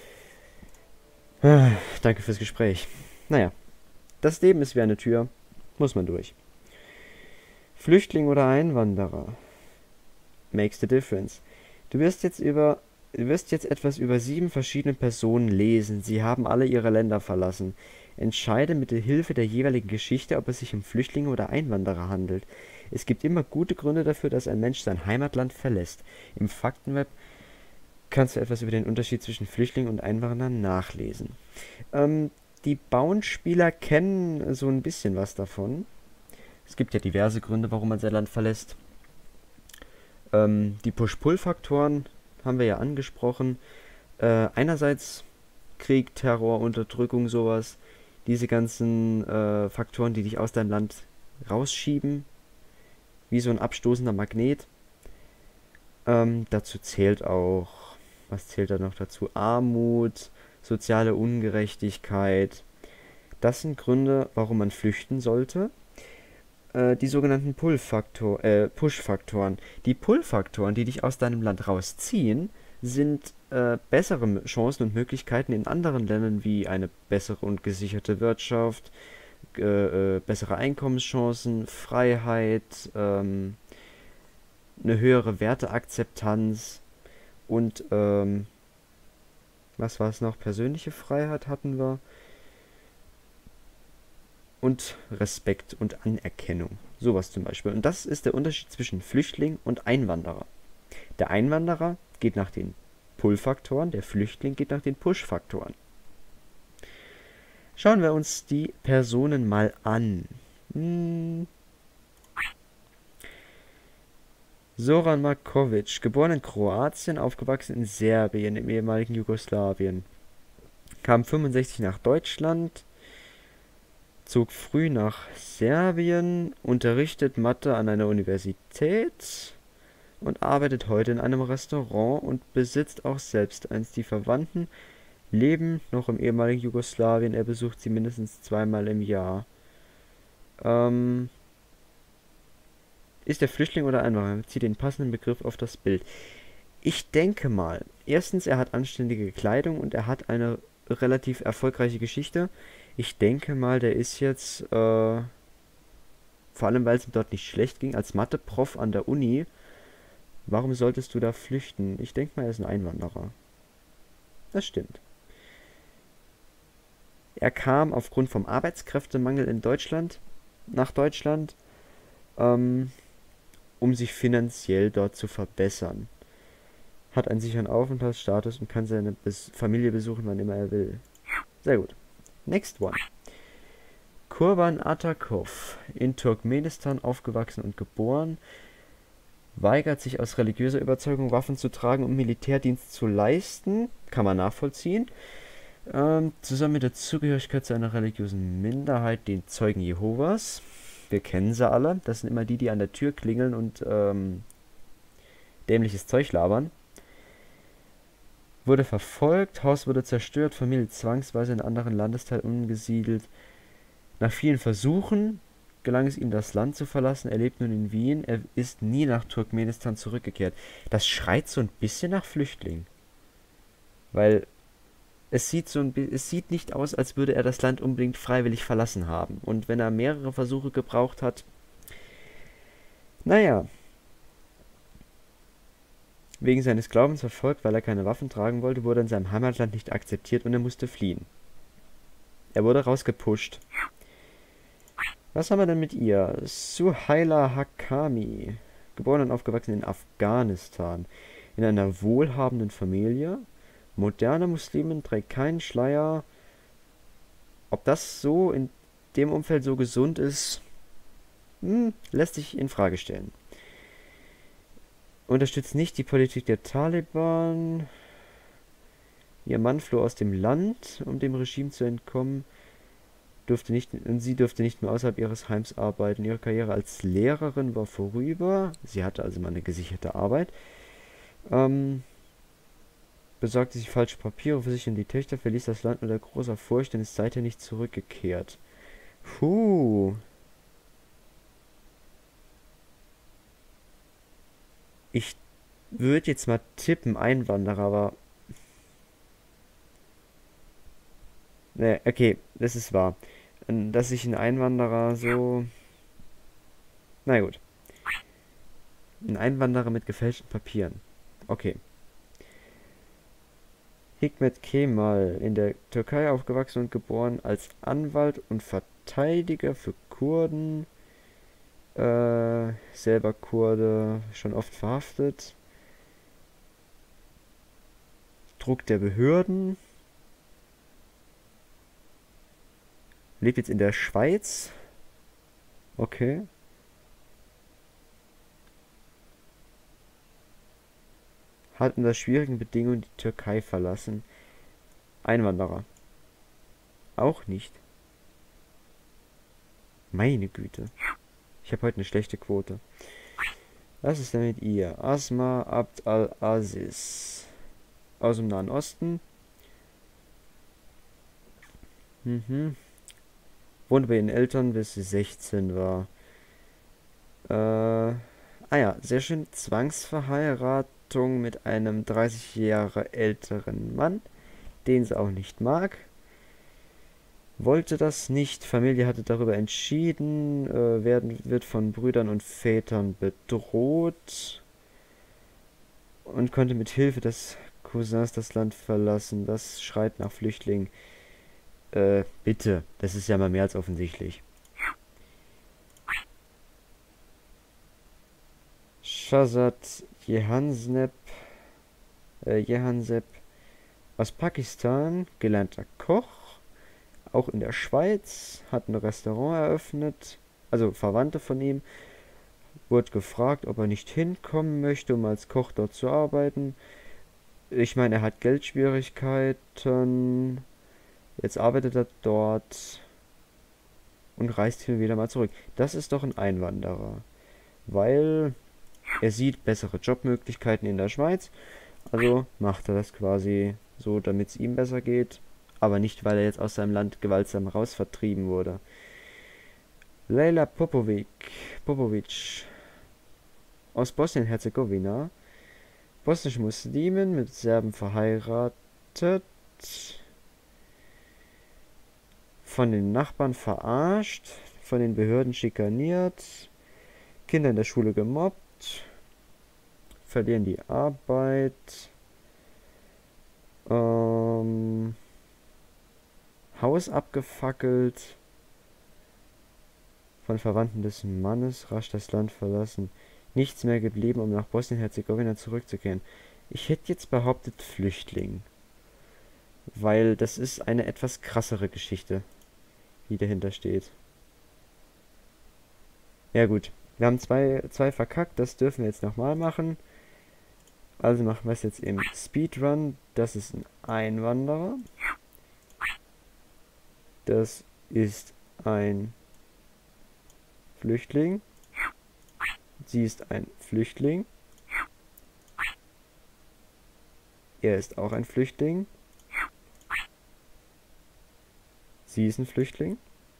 Speaker 1: Ah, danke fürs Gespräch. Naja, das Leben ist wie eine Tür. Muss man durch. Flüchtling oder Einwanderer? Makes the difference. Du wirst jetzt über, du wirst jetzt etwas über sieben verschiedene Personen lesen. Sie haben alle ihre Länder verlassen. Entscheide mit der Hilfe der jeweiligen Geschichte, ob es sich um Flüchtlinge oder Einwanderer handelt. Es gibt immer gute Gründe dafür, dass ein Mensch sein Heimatland verlässt. Im Faktenweb kannst du etwas über den Unterschied zwischen Flüchtlingen und Einwanderern nachlesen. Ähm, die Bound-Spieler kennen so ein bisschen was davon. Es gibt ja diverse Gründe, warum man sein Land verlässt. Ähm, die Push-Pull-Faktoren haben wir ja angesprochen. Äh, einerseits Krieg, Terror, Unterdrückung, sowas. Diese ganzen äh, Faktoren, die dich aus deinem Land rausschieben. Wie so ein abstoßender Magnet. Ähm, dazu zählt auch, was zählt da noch dazu? Armut, soziale Ungerechtigkeit. Das sind Gründe, warum man flüchten sollte. Äh, die sogenannten Pull-Faktor, äh, Push-Faktoren. Die Pull-Faktoren, die dich aus deinem Land rausziehen, sind äh, bessere Chancen und Möglichkeiten in anderen Ländern wie eine bessere und gesicherte Wirtschaft, äh, äh, bessere Einkommenschancen, Freiheit, ähm, eine höhere Werteakzeptanz und ähm, was war es noch? Persönliche Freiheit hatten wir. Und Respekt und Anerkennung. Sowas zum Beispiel. Und das ist der Unterschied zwischen Flüchtling und Einwanderer. Der Einwanderer geht nach den Pull-Faktoren, der Flüchtling geht nach den Push-Faktoren. Schauen wir uns die Personen mal an. Hm. Zoran Markovic, geboren in Kroatien, aufgewachsen in Serbien, im ehemaligen Jugoslawien. Kam fünfundsechzig nach Deutschland, zog früh nach Serbien, unterrichtet Mathe an einer Universität und arbeitet heute in einem Restaurant und besitzt auch selbst eins. Die Verwandten leben noch im ehemaligen Jugoslawien, er besucht sie mindestens zweimal im Jahr. Ähm, ist er Flüchtling oder Einwanderer? Bezieht den passenden Begriff auf das Bild. Ich denke mal, erstens, er hat anständige Kleidung und er hat eine relativ erfolgreiche Geschichte. Ich denke mal, der ist jetzt, äh, vor allem weil es ihm dort nicht schlecht ging, als Mathe-Prof an der Uni. Warum solltest du da flüchten? Ich denke mal, er ist ein Einwanderer. Das stimmt. Er kam aufgrund vom Arbeitskräftemangel in Deutschland, nach Deutschland, ähm, um sich finanziell dort zu verbessern. Hat einen sicheren Aufenthaltsstatus und kann seine Bes- Familie besuchen, wann immer er will. Sehr gut. Next one. Kurban Atakov, in Turkmenistan aufgewachsen und geboren, weigert sich aus religiöser Überzeugung Waffen zu tragen und Militärdienst zu leisten. Kann man nachvollziehen. Ähm, zusammen mit der Zugehörigkeit zu einer religiösen Minderheit, den Zeugen Jehovas. Wir kennen sie alle. Das sind immer die, die an der Tür klingeln und ähm, dämliches Zeug labern. Wurde verfolgt, Haus wurde zerstört, Familie zwangsweise in einen anderen Landesteil umgesiedelt. Nach vielen Versuchen gelang es ihm, das Land zu verlassen. Er lebt nun in Wien. Er ist nie nach Turkmenistan zurückgekehrt. Das schreit so ein bisschen nach Flüchtling. Weil es sieht, so ein, es sieht nicht aus, als würde er das Land unbedingt freiwillig verlassen haben. Und wenn er mehrere Versuche gebraucht hat, naja, wegen seines Glaubens verfolgt, weil er keine Waffen tragen wollte, wurde er in seinem Heimatland nicht akzeptiert und er musste fliehen. Er wurde rausgepusht. Was haben wir denn mit ihr? Suhaila Hakami, geboren und aufgewachsen in Afghanistan, in einer wohlhabenden Familie. Moderne Muslimin, trägt keinen Schleier. Ob das so in dem Umfeld so gesund ist, hm, lässt sich in Frage stellen. Unterstützt nicht die Politik der Taliban. Ihr Mann floh aus dem Land, um dem Regime zu entkommen. Durfte nicht, und sie durfte nicht mehr außerhalb ihres Heims arbeiten. Ihre Karriere als Lehrerin war vorüber. Sie hatte also mal eine gesicherte Arbeit. Ähm, besorgte sich falsche Papiere für sich und die Töchter, verließ das Land unter großer Furcht und ist seither nicht zurückgekehrt. Puh. Ich würde jetzt mal tippen, Einwanderer, aber... Ne, okay, das ist wahr. Dass sich ein Einwanderer so... Na gut. Ein Einwanderer mit gefälschten Papieren. Okay. Hikmet Kemal, in der Türkei aufgewachsen und geboren, als Anwalt und Verteidiger für Kurden. Äh, selber Kurde, schon oft verhaftet. Druck der Behörden. Lebt jetzt in der Schweiz. Okay. Hat unter schwierigen Bedingungen die Türkei verlassen. Einwanderer. Auch nicht. Meine Güte. Ich habe heute eine schlechte Quote. Was ist denn mit ihr? Asma Abd al-Aziz. Aus dem Nahen Osten. Mhm. Wohnte bei ihren Eltern, bis sie sechzehn war. Äh, ah ja, sehr schön. Zwangsverheiratung mit einem dreißig Jahre älteren Mann, den sie auch nicht mag. Wollte das nicht. Familie hatte darüber entschieden. Äh, werden, wird von Brüdern und Vätern bedroht. Und konnte mit Hilfe des Cousins das Land verlassen. Das schreit nach Flüchtlingen. Äh, bitte. Das ist ja mal mehr als offensichtlich. Shahzad Jehansep, äh, Jehansep aus Pakistan, gelernter Koch, auch in der Schweiz, hat ein Restaurant eröffnet, also Verwandte von ihm, wurde gefragt, ob er nicht hinkommen möchte, um als Koch dort zu arbeiten. Ich meine, er hat Geldschwierigkeiten, jetzt arbeitet er dort und reist hin und wieder mal zurück. Das ist doch ein Einwanderer, weil er sieht bessere Jobmöglichkeiten in der Schweiz, also macht er das quasi so, damit es ihm besser geht, aber nicht, weil er jetzt aus seinem Land gewaltsam rausvertrieben wurde. Lejla Popovic, Popovic aus Bosnien-Herzegowina, bosnische Muslimen mit Serben verheiratet, von den Nachbarn verarscht, von den Behörden schikaniert, Kinder in der Schule gemobbt, verlieren die Arbeit, ähm, Haus abgefackelt, von Verwandten des Mannes rasch das Land verlassen, nichts mehr geblieben, um nach Bosnien-Herzegowina zurückzukehren. Ich hätte jetzt behauptet Flüchtling, weil das ist eine etwas krassere Geschichte, die dahinter steht. Ja gut, wir haben zwei, zwei verkackt, das dürfen wir jetzt nochmal machen. Also machen wir es jetzt im Speedrun. Das ist ein Einwanderer. Das ist ein Flüchtling. Sie ist ein Flüchtling. Er ist auch ein Flüchtling. Sie ist ein Flüchtling.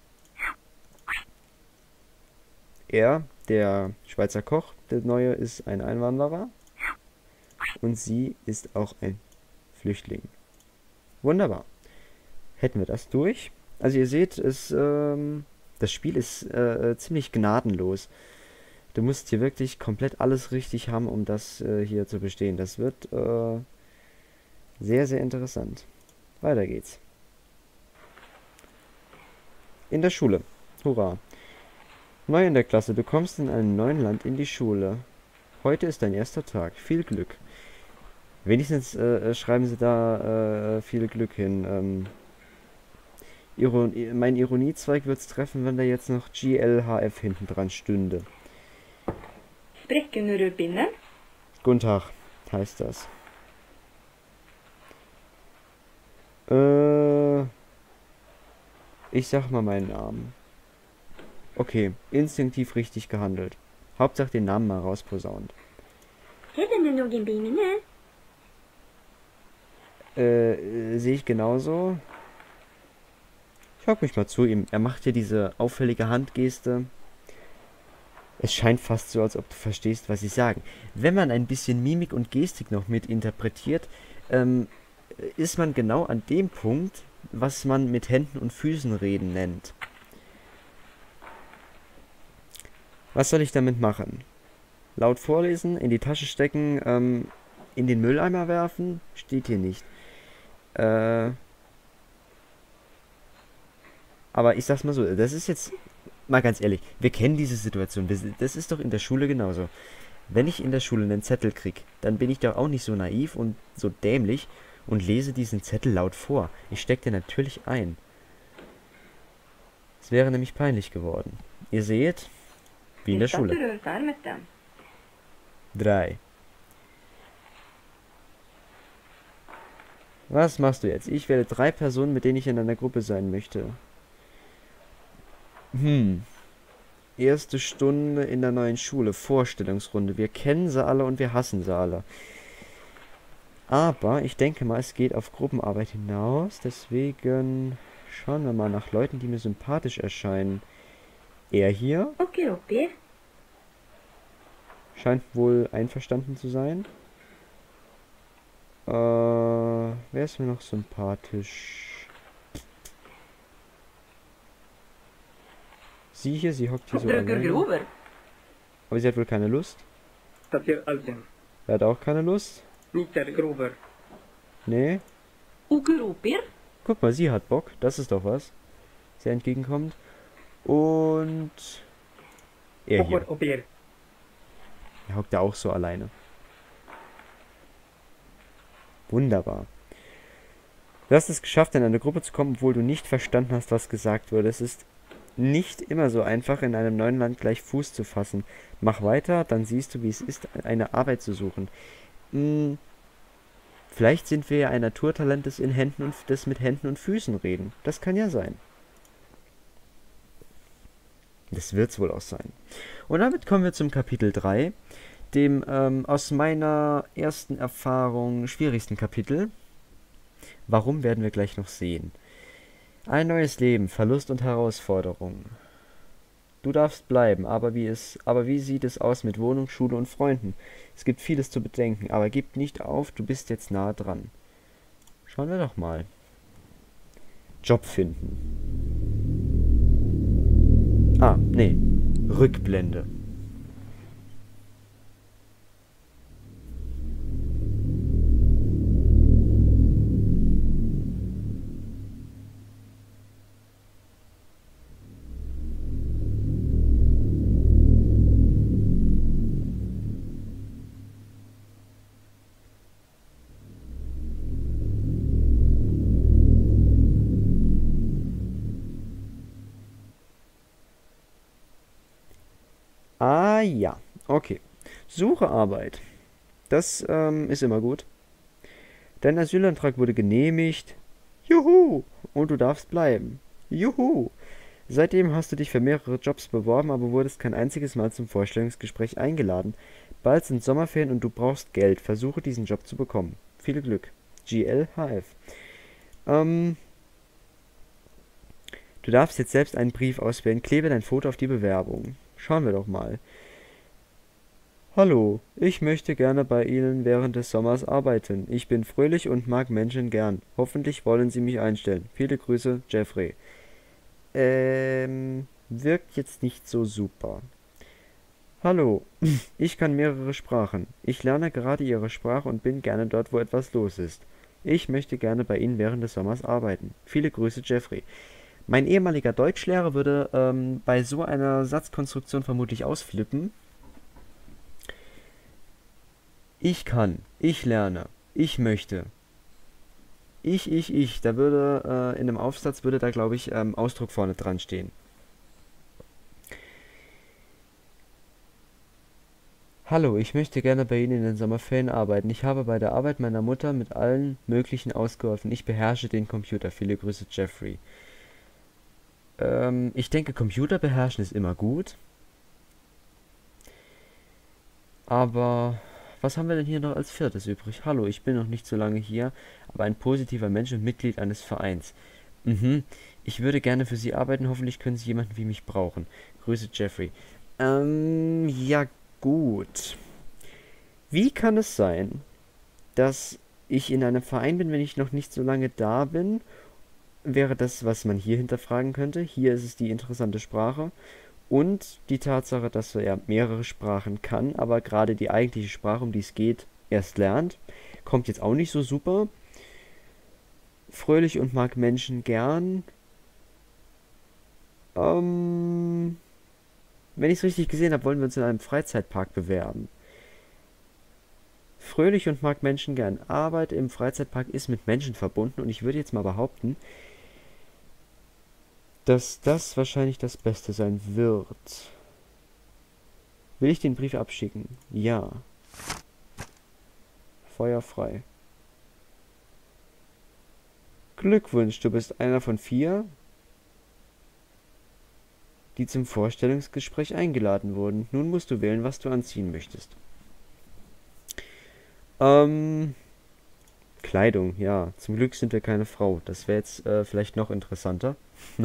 Speaker 1: Er, der Schweizer Koch, der neue, ist ein Einwanderer. Und sie ist auch ein Flüchtling. Wunderbar. Hätten wir das durch. Also ihr seht, es, ähm, das Spiel ist äh, ziemlich gnadenlos. Du musst hier wirklich komplett alles richtig haben, um das äh, hier zu bestehen. Das wird äh, sehr, sehr interessant. Weiter geht's. In der Schule. Hurra. Neu in der Klasse. Du kommst in einem neuen Land in die Schule. Heute ist dein erster Tag. Viel Glück. Wenigstens äh, schreiben sie da äh, viel Glück hin. Ähm, Iron mein Ironiezweig wird es treffen, wenn da jetzt noch G L H F hinten dran stünde.
Speaker 3: Breckenrödbinne.
Speaker 1: Guten Tag, heißt das. Äh, ich sag mal meinen Namen. Okay, instinktiv richtig gehandelt. Hauptsache den Namen mal rausposaunt. Äh, sehe ich genauso. Ich hock mich mal zu ihm. Er macht hier diese auffällige Handgeste. Es scheint fast so, als ob du verstehst, was sie sagen. Wenn man ein bisschen Mimik und Gestik noch mit interpretiert, ähm, ist man genau an dem Punkt, was man mit Händen und Füßen reden nennt. Was soll ich damit machen? Laut vorlesen, in die Tasche stecken, ähm, In den Mülleimer werfen? Steht hier nicht. Äh, aber ich sag's mal so, das ist jetzt, mal ganz ehrlich, wir kennen diese Situation. Wir, das ist doch in der Schule genauso. Wenn ich in der Schule einen Zettel krieg, dann bin ich doch auch nicht so naiv und so dämlich und lese diesen Zettel laut vor. Ich steck den natürlich ein. Es wäre nämlich peinlich geworden. Ihr seht, wie in der Schule. Drei. Was machst du jetzt? Ich wähle drei Personen, mit denen ich in einer Gruppe sein möchte. Hm. Erste Stunde in der neuen Schule. Vorstellungsrunde. Wir kennen sie alle und wir hassen sie alle. Aber ich denke mal, es geht auf Gruppenarbeit hinaus. Deswegen schauen wir mal nach Leuten, die mir sympathisch erscheinen. Er hier.
Speaker 3: Okay, okay.
Speaker 1: Scheint wohl einverstanden zu sein. Äh, wer ist mir noch sympathisch? Sie hier, sie hockt hier so alleine. Aber sie hat wohl keine Lust. Er hat auch keine Lust. Nee. Guck mal, sie hat Bock. Das ist doch was. Sehr entgegenkommt. Und er hier. Er hockt da auch so alleine. Wunderbar. Du hast es geschafft, in eine Gruppe zu kommen, obwohl du nicht verstanden hast, was gesagt wurde. Es ist nicht immer so einfach, in einem neuen Land gleich Fuß zu fassen. Mach weiter, dann siehst du, wie es ist, eine Arbeit zu suchen. Hm, vielleicht sind wir ja ein Naturtalent, das in Händen und das mit Händen und Füßen reden. Das kann ja sein. Das wird's wohl auch sein. Und damit kommen wir zum Kapitel drei, dem ähm, aus meiner ersten Erfahrung schwierigsten Kapitel. Warum, werden wir gleich noch sehen. Ein neues Leben, Verlust und Herausforderungen. Du darfst bleiben, aber wie, es, aber wie sieht es aus mit Wohnung, Schule und Freunden? Es gibt vieles zu bedenken, aber gib nicht auf, du bist jetzt nahe dran. Schauen wir doch mal. Job finden. Ah, nee. Rückblende. Ah ja, okay. Suche Arbeit. Das ähm, ist immer gut. Dein Asylantrag wurde genehmigt. Juhu! Und du darfst bleiben. Juhu! Seitdem hast du dich für mehrere Jobs beworben, aber wurdest kein einziges Mal zum Vorstellungsgespräch eingeladen. Bald sind Sommerferien und du brauchst Geld. Versuche diesen Job zu bekommen. Viel Glück. G L H F. Ähm... Du darfst jetzt selbst einen Brief auswählen. Klebe dein Foto auf die Bewerbung. Schauen wir doch mal. Hallo, ich möchte gerne bei Ihnen während des Sommers arbeiten. Ich bin fröhlich und mag Menschen gern. Hoffentlich wollen Sie mich einstellen. Viele Grüße, Jeffrey. Ähm, wirkt jetzt nicht so super. Hallo, ich kann mehrere Sprachen. Ich lerne gerade Ihre Sprache und bin gerne dort, wo etwas los ist. Ich möchte gerne bei Ihnen während des Sommers arbeiten. Viele Grüße, Jeffrey. Mein ehemaliger Deutschlehrer würde ähm, bei so einer Satzkonstruktion vermutlich ausflippen. Ich kann, ich lerne, ich möchte. Ich, ich, ich. Da würde äh, in einem Aufsatz würde da, glaube ich, ähm, Ausdruck vorne dran stehen. Hallo, ich möchte gerne bei Ihnen in den Sommerferien arbeiten. Ich habe bei der Arbeit meiner Mutter mit allen möglichen ausgeholfen. Ich beherrsche den Computer. Viele Grüße, Jeffrey. Ähm, ich denke, Computer beherrschen ist immer gut. Aber was haben wir denn hier noch als viertes übrig? Hallo, ich bin noch nicht so lange hier, aber ein positiver Mensch und Mitglied eines Vereins. Mhm, ich würde gerne für Sie arbeiten, hoffentlich können Sie jemanden wie mich brauchen. Grüße, Jeffrey. Ähm, ja gut. Wie kann es sein, dass ich in einem Verein bin, wenn ich noch nicht so lange da bin? Wäre das, was man hier hinterfragen könnte. Hier ist es die interessante Sprache und die Tatsache, dass er mehrere Sprachen kann, aber gerade die eigentliche Sprache, um die es geht, erst lernt. Kommt jetzt auch nicht so super. Fröhlich und mag Menschen gern. Ähm, wenn ich es richtig gesehen habe, wollen wir uns in einem Freizeitpark bewerben. Fröhlich und mag Menschen gern. Arbeit im Freizeitpark ist mit Menschen verbunden und ich würde jetzt mal behaupten, dass das wahrscheinlich das Beste sein wird. Will ich den Brief abschicken? Ja. Feuer frei. Glückwunsch, du bist einer von vier, die zum Vorstellungsgespräch eingeladen wurden. Nun musst du wählen, was du anziehen möchtest. Ähm, Kleidung, ja. Zum Glück sind wir keine Frau. Das wäre jetzt äh, vielleicht noch interessanter.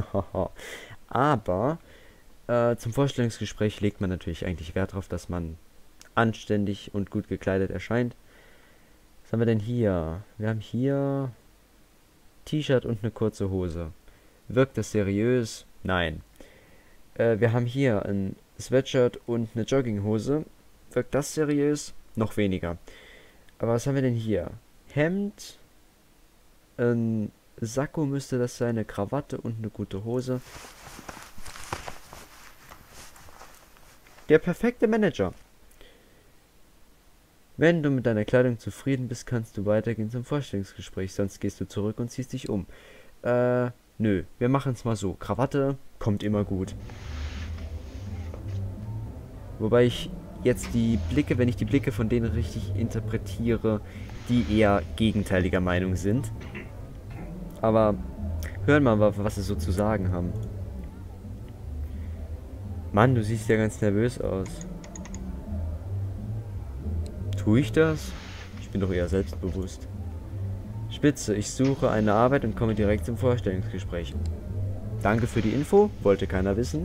Speaker 1: Aber äh, zum Vorstellungsgespräch legt man natürlich eigentlich Wert darauf, dass man anständig und gut gekleidet erscheint. Was haben wir denn hier? Wir haben hier T-Shirt und eine kurze Hose. Wirkt das seriös? Nein. Äh, wir haben hier ein Sweatshirt und eine Jogginghose. Wirkt das seriös? Noch weniger. Aber was haben wir denn hier? Hemd, ein Sakko müsste das sein, eine Krawatte und eine gute Hose. Der perfekte Manager. Wenn du mit deiner Kleidung zufrieden bist, kannst du weitergehen zum Vorstellungsgespräch, sonst gehst du zurück und ziehst dich um. Äh, nö, wir machen es mal so. Krawatte kommt immer gut. Wobei ich jetzt die Blicke, wenn ich die Blicke von denen richtig interpretiere, die eher gegenteiliger Meinung sind. Aber hören wir mal, was sie so zu sagen haben. Mann, du siehst ja ganz nervös aus. Tue ich das? Ich bin doch eher selbstbewusst. Spitze, ich suche eine Arbeit und komme direkt zum Vorstellungsgespräch. Danke für die Info, wollte keiner wissen.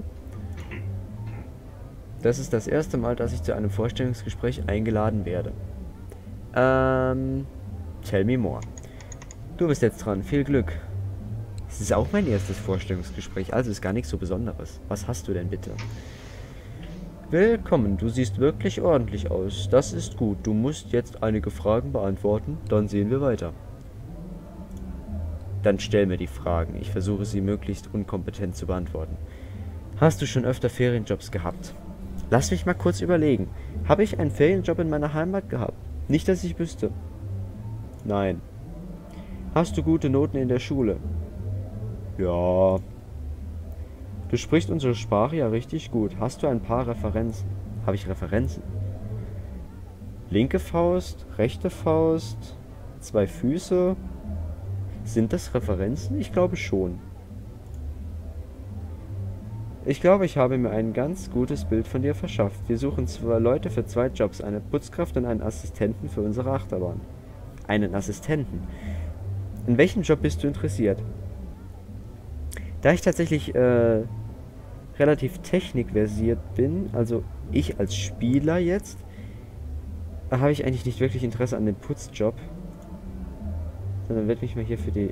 Speaker 1: Das ist das erste Mal, dass ich zu einem Vorstellungsgespräch eingeladen werde. Ähm, tell me more. Du bist jetzt dran, viel Glück. Es ist auch mein erstes Vorstellungsgespräch, also ist gar nichts so Besonderes. Was hast du denn bitte? Willkommen, du siehst wirklich ordentlich aus. Das ist gut. Du musst jetzt einige Fragen beantworten, dann sehen wir weiter. Dann stell mir die Fragen. Ich versuche sie möglichst unkompetent zu beantworten. Hast du schon öfter Ferienjobs gehabt? Lass mich mal kurz überlegen. Habe ich einen Ferienjob in meiner Heimat gehabt? Nicht, dass ich wüsste. Nein. Hast du gute Noten in der Schule? Ja. Du sprichst unsere Sprache ja richtig gut. Hast du ein paar Referenzen? Habe ich Referenzen? Linke Faust, rechte Faust, zwei Füße. Sind das Referenzen? Ich glaube schon. Ich glaube, ich habe mir ein ganz gutes Bild von dir verschafft. Wir suchen zwei Leute für zwei Jobs, eine Putzkraft und einen Assistenten für unsere Achterbahn. Einen Assistenten? In welchem Job bist du interessiert? Da ich tatsächlich äh, relativ technikversiert bin, also ich als Spieler jetzt, habe ich eigentlich nicht wirklich Interesse an dem Putzjob. Sondern werde mich mal hier für die...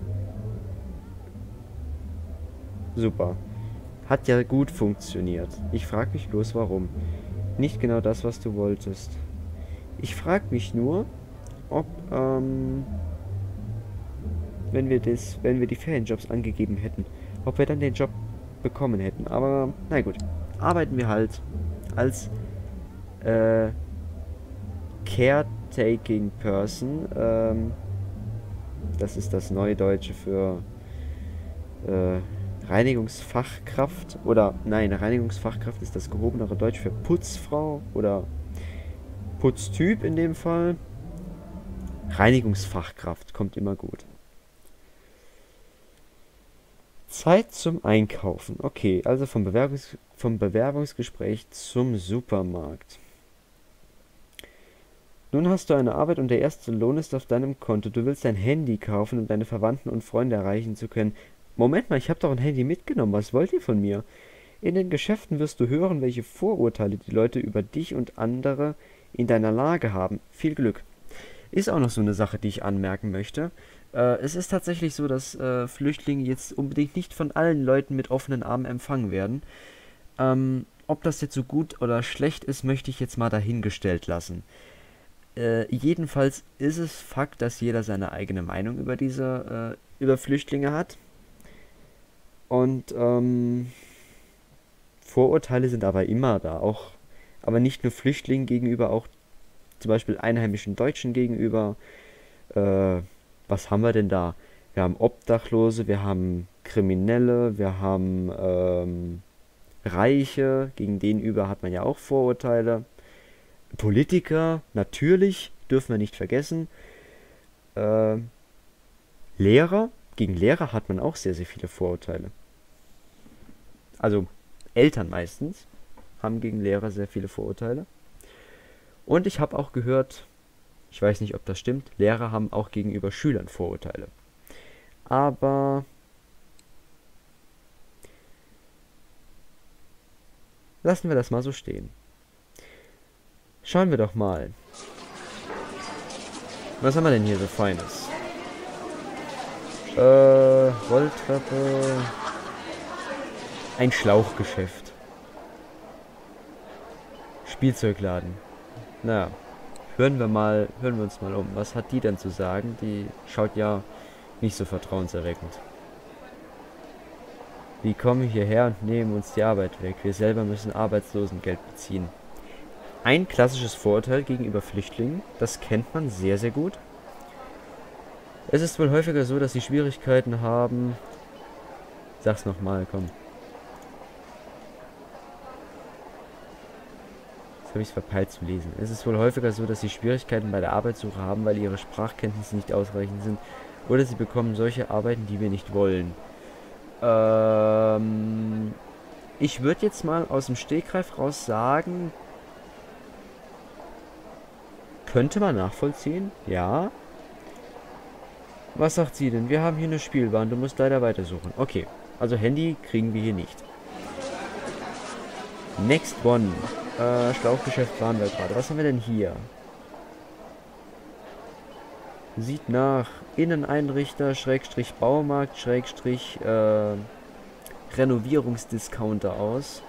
Speaker 1: Super. Hat ja gut funktioniert. Ich frage mich bloß, warum. Nicht genau das, was du wolltest. Ich frage mich nur, ob, ähm, wenn wir das, wenn wir die Ferienjobs angegeben hätten, ob wir dann den Job bekommen hätten. Aber, na gut. Arbeiten wir halt als, äh, Caretaking Person. Ähm, das ist das Neudeutsche für, äh, Reinigungsfachkraft oder nein, Reinigungsfachkraft ist das gehobenere Deutsch für Putzfrau oder Putztyp in dem Fall. Reinigungsfachkraft kommt immer gut. Zeit zum Einkaufen. Okay, also vom, Bewerbungs vom Bewerbungsgespräch zum Supermarkt. Nun hast du eine Arbeit und der erste Lohn ist auf deinem Konto. Du willst ein Handy kaufen, um deine Verwandten und Freunde erreichen zu können. Moment mal, ich habe doch ein Handy mitgenommen. Was wollt ihr von mir? In den Geschäften wirst du hören, welche Vorurteile die Leute über dich und andere in deiner Lage haben. Viel Glück. Ist auch noch so eine Sache, die ich anmerken möchte. Äh, es ist tatsächlich so, dass äh, Flüchtlinge jetzt unbedingt nicht von allen Leuten mit offenen Armen empfangen werden. Ähm, ob das jetzt so gut oder schlecht ist, möchte ich jetzt mal dahingestellt lassen. Äh, jedenfalls ist es Fakt, dass jeder seine eigene Meinung über diese, äh, über Flüchtlinge hat. Und ähm, Vorurteile sind aber immer da, auch, aber nicht nur Flüchtlingen gegenüber, auch zum Beispiel einheimischen Deutschen gegenüber. Äh, was haben wir denn da? Wir haben Obdachlose, wir haben Kriminelle, wir haben ähm, Reiche, gegen denen über hat man ja auch Vorurteile. Politiker, natürlich, dürfen wir nicht vergessen. Äh, Lehrer, gegen Lehrer hat man auch sehr, sehr viele Vorurteile. Also Eltern meistens haben gegen Lehrer sehr viele Vorurteile. Und ich habe auch gehört, ich weiß nicht, ob das stimmt, Lehrer haben auch gegenüber Schülern Vorurteile. Aber lassen wir das mal so stehen. Schauen wir doch mal. Was haben wir denn hier so Feines? Äh, Rolltreppe. Ein Schlauchgeschäft. Spielzeugladen. Na, hören wir mal, hören wir uns mal um. Was hat die denn zu sagen? Die schaut ja nicht so vertrauenserweckend. Wir kommen hierher und nehmen uns die Arbeit weg. Wir selber müssen Arbeitslosengeld beziehen. Ein klassisches Vorurteil gegenüber Flüchtlingen, das kennt man sehr, sehr gut. Es ist wohl häufiger so, dass sie Schwierigkeiten haben. Sag's nochmal, komm. Jetzt habe ich es verpeilt zu lesen. Es ist wohl häufiger so, dass sie Schwierigkeiten bei der Arbeitssuche haben, weil ihre Sprachkenntnisse nicht ausreichend sind. Oder sie bekommen solche Arbeiten, die wir nicht wollen. Ähm, ich würde jetzt mal aus dem Stegreif raus sagen, könnte man nachvollziehen, ja. Was sagt sie denn? Wir haben hier eine Spielbahn, du musst leider weitersuchen. Okay, also Handy kriegen wir hier nicht. Next one. Äh, Schlauchgeschäft waren wir gerade. Was haben wir denn hier? Sieht nach Inneneinrichter, Schrägstrich Baumarkt, Schrägstrich äh, Renovierungsdiscounter aus.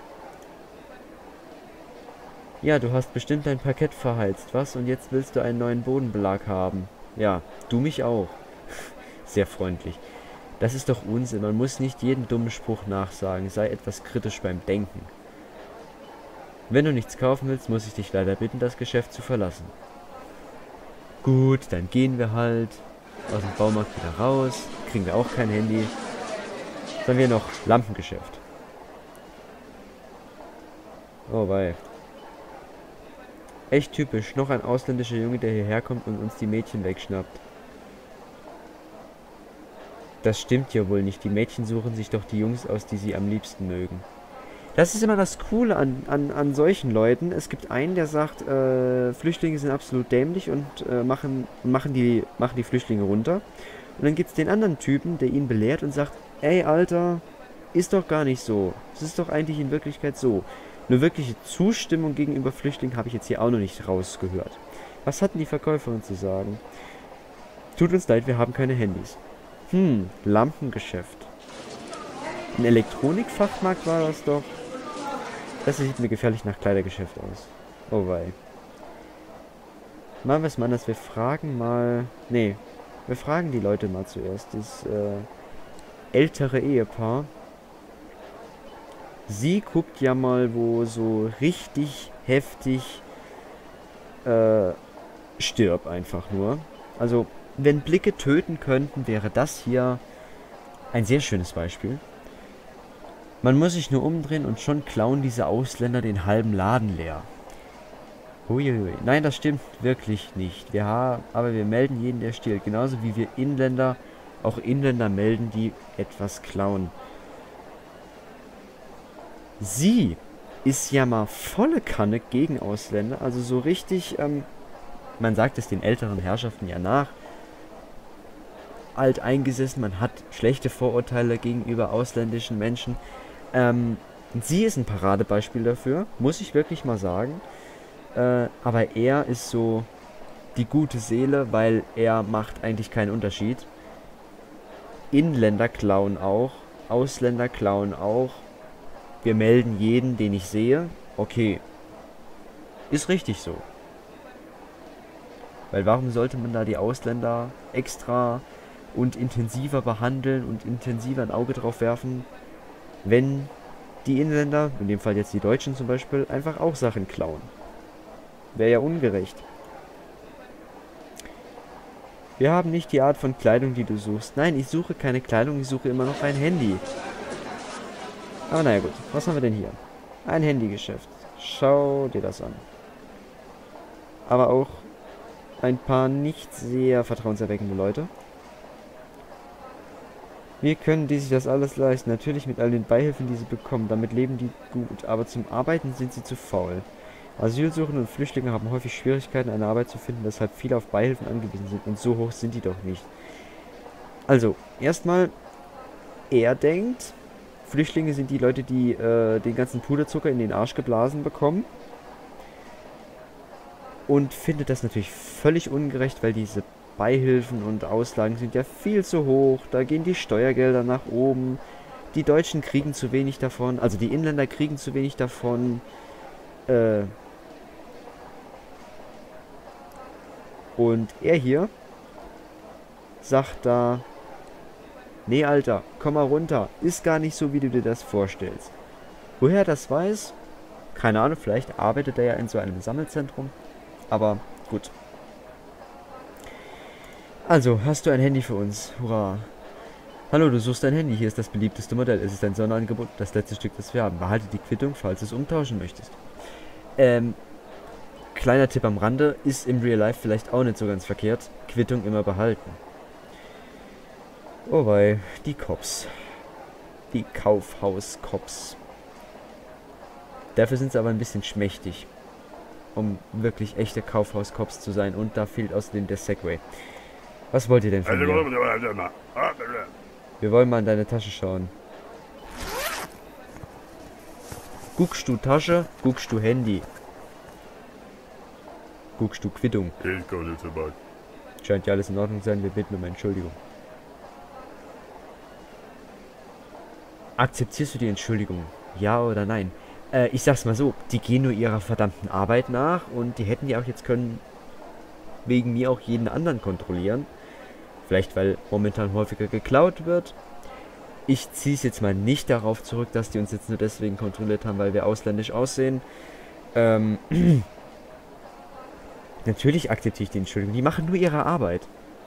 Speaker 1: Ja, du hast bestimmt dein Parkett verheizt, was? Und jetzt willst du einen neuen Bodenbelag haben. Ja, du mich auch. Sehr freundlich. Das ist doch Unsinn. Man muss nicht jeden dummen Spruch nachsagen. Sei etwas kritisch beim Denken. Wenn du nichts kaufen willst, muss ich dich leider bitten, das Geschäft zu verlassen. Gut, dann gehen wir halt aus dem Baumarkt wieder raus. Kriegen wir auch kein Handy. Dann haben wir noch Lampengeschäft. Oh wei. Echt typisch. Noch ein ausländischer Junge, der hierher kommt und uns die Mädchen wegschnappt. Das stimmt ja wohl nicht. Die Mädchen suchen sich doch die Jungs aus, die sie am liebsten mögen. Das ist immer das Coole an, an, an solchen Leuten. Es gibt einen, der sagt, äh, Flüchtlinge sind absolut dämlich und äh, machen, machen, die, machen die Flüchtlinge runter. Und dann gibt es den anderen Typen, der ihn belehrt und sagt, ey Alter, ist doch gar nicht so. Es ist doch eigentlich in Wirklichkeit so. Eine wirkliche Zustimmung gegenüber Flüchtlingen habe ich jetzt hier auch noch nicht rausgehört. Was hatten die Verkäuferin zu sagen? Tut uns leid, wir haben keine Handys. Hm, Lampengeschäft. Ein Elektronikfachmarkt war das doch. Das sieht mir gefährlich nach Kleidergeschäft aus. Oh wei. Machen wir es mal anders. Wir fragen mal... Nee, wir fragen die Leute mal zuerst. Das äh, ältere Ehepaar. Sie guckt ja mal, wo so richtig heftig äh, stirbt einfach nur. Also, wenn Blicke töten könnten, wäre das hier ein sehr schönes Beispiel. Man muss sich nur umdrehen und schon klauen diese Ausländer den halben Laden leer. Huiui. Nein, das stimmt wirklich nicht. Wir haben, aber wir melden jeden, der stiehlt. Genauso wie wir Inländer, auch Inländer melden, die etwas klauen. Sie ist ja mal volle Kanne gegen Ausländer. Also so richtig, ähm, man sagt es den älteren Herrschaften ja nach, alt eingesessen, man hat schlechte Vorurteile gegenüber ausländischen Menschen. Ähm, sie ist ein Paradebeispiel dafür, muss ich wirklich mal sagen. Äh, aber er ist so die gute Seele, weil er macht eigentlich keinen Unterschied. Inländer klauen auch, Ausländer klauen auch. Wir melden jeden, den ich sehe. Okay. Ist richtig so. Weil warum sollte man da die Ausländer extra und intensiver behandeln und intensiver ein Auge drauf werfen, wenn die Inländer, in dem Fall jetzt die Deutschen zum Beispiel, einfach auch Sachen klauen? Wäre ja ungerecht. Wir haben nicht die Art von Kleidung, die du suchst. Nein, ich suche keine Kleidung, ich suche immer noch ein Handy. Aber naja gut, was haben wir denn hier? Ein Handygeschäft. Schau dir das an. Aber auch ein paar nicht sehr vertrauenserweckende Leute. Wie können die sich das alles leisten? Natürlich mit all den Beihilfen, die sie bekommen. Damit leben die gut. Aber zum Arbeiten sind sie zu faul. Asylsuchende und Flüchtlinge haben häufig Schwierigkeiten, eine Arbeit zu finden, weshalb viele auf Beihilfen angewiesen sind. Und so hoch sind die doch nicht. Also, erstmal, er denkt, Flüchtlinge sind die Leute, die äh, den ganzen Puderzucker in den Arsch geblasen bekommen. Und findet das natürlich völlig ungerecht, weil diese Beihilfen und Auslagen sind ja viel zu hoch. Da gehen die Steuergelder nach oben. Die Deutschen kriegen zu wenig davon. Also die Inländer kriegen zu wenig davon. Äh... Und er hier sagt da, nee, Alter, komm mal runter. Ist gar nicht so, wie du dir das vorstellst. Woher er das weiß? Keine Ahnung, vielleicht arbeitet er ja in so einem Sammelzentrum. Aber gut. Also, hast du ein Handy für uns? Hurra. Hallo, du suchst ein Handy. Hier ist das beliebteste Modell. Es ist ein Sonderangebot, das letzte Stück, das wir haben. Behalte die Quittung, falls du es umtauschen möchtest. Ähm, kleiner Tipp am Rande, ist im Real Life vielleicht auch nicht so ganz verkehrt. Quittung immer behalten. Oh wei, die Cops. Die Kaufhaus-Cops. Dafür sind sie aber ein bisschen schmächtig, um wirklich echte Kaufhaus-Cops zu sein. Und da fehlt außerdem der Segway. Was wollt ihr denn von mir? Wir wollen mal in deine Tasche schauen. Guckst du Tasche, guckst du Handy. Guckst du Quittung. Scheint ja alles in Ordnung sein, wir bitten um Entschuldigung. Akzeptierst du die Entschuldigung? Ja oder nein? Äh, ich sag's mal so, die gehen nur ihrer verdammten Arbeit nach und die hätten ja auch jetzt können wegen mir auch jeden anderen kontrollieren. Vielleicht weil momentan häufiger geklaut wird. Ich ziehe es jetzt mal nicht darauf zurück, dass die uns jetzt nur deswegen kontrolliert haben, weil wir ausländisch aussehen. Ähm, natürlich akzeptiere ich die Entschuldigung. Die machen nur ihre Arbeit.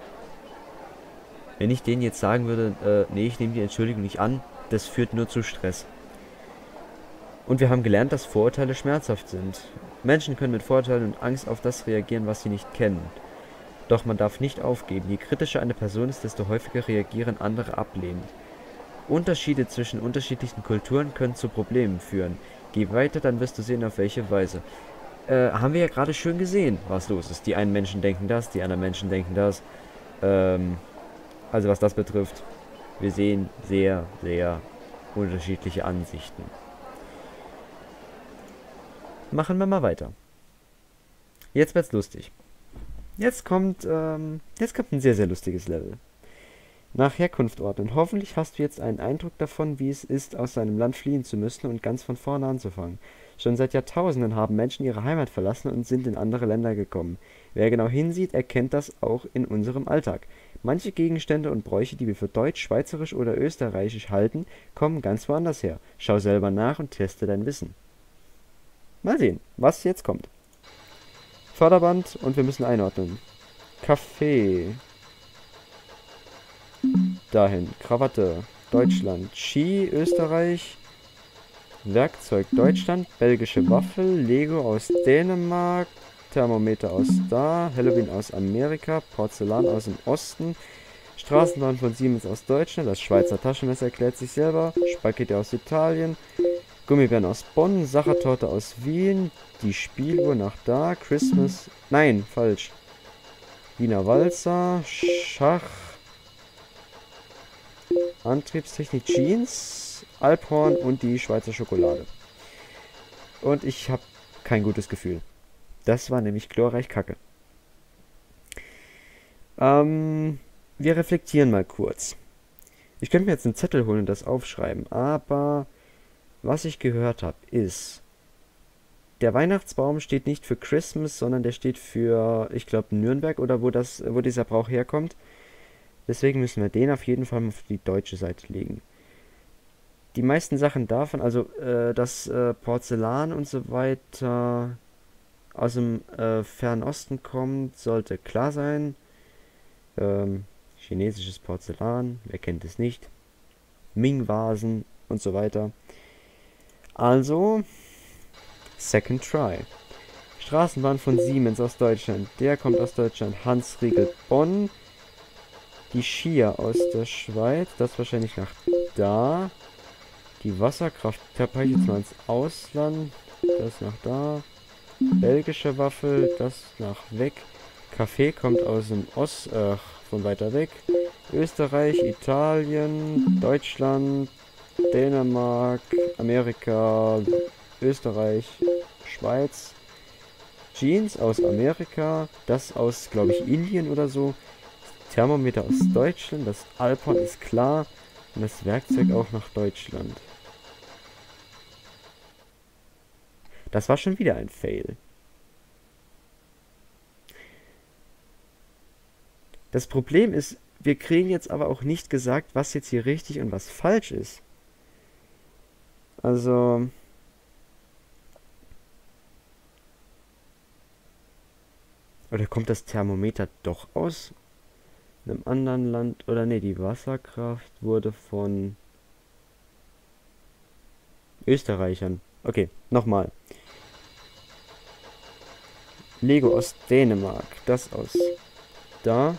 Speaker 1: Wenn ich denen jetzt sagen würde, äh, nee, ich nehme die Entschuldigung nicht an, das führt nur zu Stress. Und wir haben gelernt, dass Vorurteile schmerzhaft sind. Menschen können mit Vorurteilen und Angst auf das reagieren, was sie nicht kennen. Doch man darf nicht aufgeben. Je kritischer eine Person ist, desto häufiger reagieren andere ablehnend. Unterschiede zwischen unterschiedlichen Kulturen können zu Problemen führen. Geh weiter, dann wirst du sehen, auf welche Weise. Äh, haben wir ja gerade schön gesehen, was los ist. Die einen Menschen denken das, die anderen Menschen denken das. Ähm, also was das betrifft, wir sehen sehr, sehr unterschiedliche Ansichten. Machen wir mal weiter. Jetzt wird's lustig. Jetzt kommt, ähm, jetzt kommt ein sehr, sehr lustiges Level. Nach Herkunft ordnen. Hoffentlich hast du jetzt einen Eindruck davon, wie es ist, aus seinem Land fliehen zu müssen und ganz von vorne anzufangen. Schon seit Jahrtausenden haben Menschen ihre Heimat verlassen und sind in andere Länder gekommen. Wer genau hinsieht, erkennt das auch in unserem Alltag. Manche Gegenstände und Bräuche, die wir für deutsch, schweizerisch oder österreichisch halten, kommen ganz woanders her. Schau selber nach und teste dein Wissen. Mal sehen, was jetzt kommt. Förderband und wir müssen einordnen. Kaffee. Dahin. Krawatte. Deutschland. Ski. Österreich. Werkzeug. Deutschland. Belgische Waffel. Lego aus Dänemark. Thermometer aus da. Halloween aus Amerika. Porzellan aus dem Osten. Straßenbahn von Siemens aus Deutschland. Das Schweizer Taschenmesser erklärt sich selber. Spaghetti aus Italien. Gummibären aus Bonn, Sachertorte aus Wien, die Spieluhr nach da, Christmas, nein, falsch, Wiener Walzer, Schach, Antriebstechnik Jeans, Alphorn und die Schweizer Schokolade. Und ich habe kein gutes Gefühl. Das war nämlich glorreich Kacke. Ähm, wir reflektieren mal kurz. Ich könnte mir jetzt einen Zettel holen und das aufschreiben, aber... Was ich gehört habe, ist, der Weihnachtsbaum steht nicht für Christmas, sondern der steht für, ich glaube, Nürnberg oder wo das, wo dieser Brauch herkommt. Deswegen müssen wir den auf jeden Fall mal auf die deutsche Seite legen. Die meisten Sachen davon, also äh, das äh, Porzellan und so weiter aus dem äh, Fernen Osten kommt, sollte klar sein. Ähm, chinesisches Porzellan, wer kennt es nicht? Ming-Vasen und so weiter. Also, second try. Straßenbahn von Siemens aus Deutschland. Der kommt aus Deutschland. Hans Riegel Bonn. Die Skier aus der Schweiz. Das wahrscheinlich nach da. Die Wasserkraft tappe ich jetzt mal ins Ausland. Das nach da. Belgische Waffel. Das nach weg. Kaffee kommt aus dem Ost... Äh, von weiter weg. Österreich, Italien, Deutschland, Dänemark, Amerika, Österreich, Schweiz. Jeans aus Amerika, das aus, glaube ich, Indien oder so. Thermometer aus Deutschland, das Alphorn ist klar und das Werkzeug auch nach Deutschland. Das war schon wieder ein Fail. Das Problem ist, wir kriegen jetzt aber auch nicht gesagt, was jetzt hier richtig und was falsch ist. Also... Oder kommt das Thermometer doch aus einem anderen Land? Oder ne, die Wasserkraft wurde von Österreichern. Okay, nochmal. Lego aus Dänemark. Das aus da.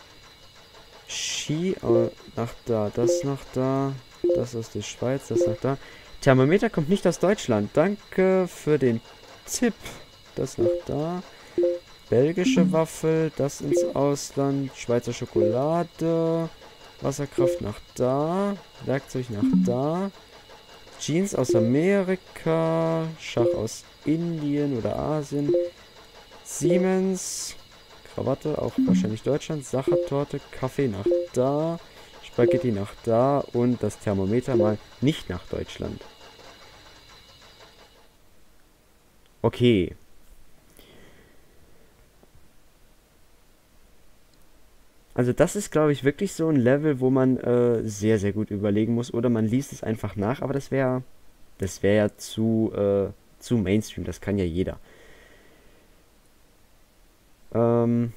Speaker 1: Ski nach da. Das nach da. Das aus der Schweiz. Das nach da. Thermometer kommt nicht aus Deutschland. Danke für den Tipp. Das nach da. Belgische Waffel. Das ins Ausland. Schweizer Schokolade. Wasserkraft nach da. Werkzeug nach da. Jeans aus Amerika. Schach aus Indien oder Asien. Siemens. Krawatte, auch wahrscheinlich Deutschland. Sachertorte, Kaffee nach da. Spaghetti nach da. Und das Thermometer mal nicht nach Deutschland. Okay. Also das ist, glaube ich, wirklich so ein Level, wo man äh, sehr, sehr gut überlegen muss. Oder man liest es einfach nach. Aber das wäre das wäre ja zu, äh, zu Mainstream. Das kann ja jeder. Ähm...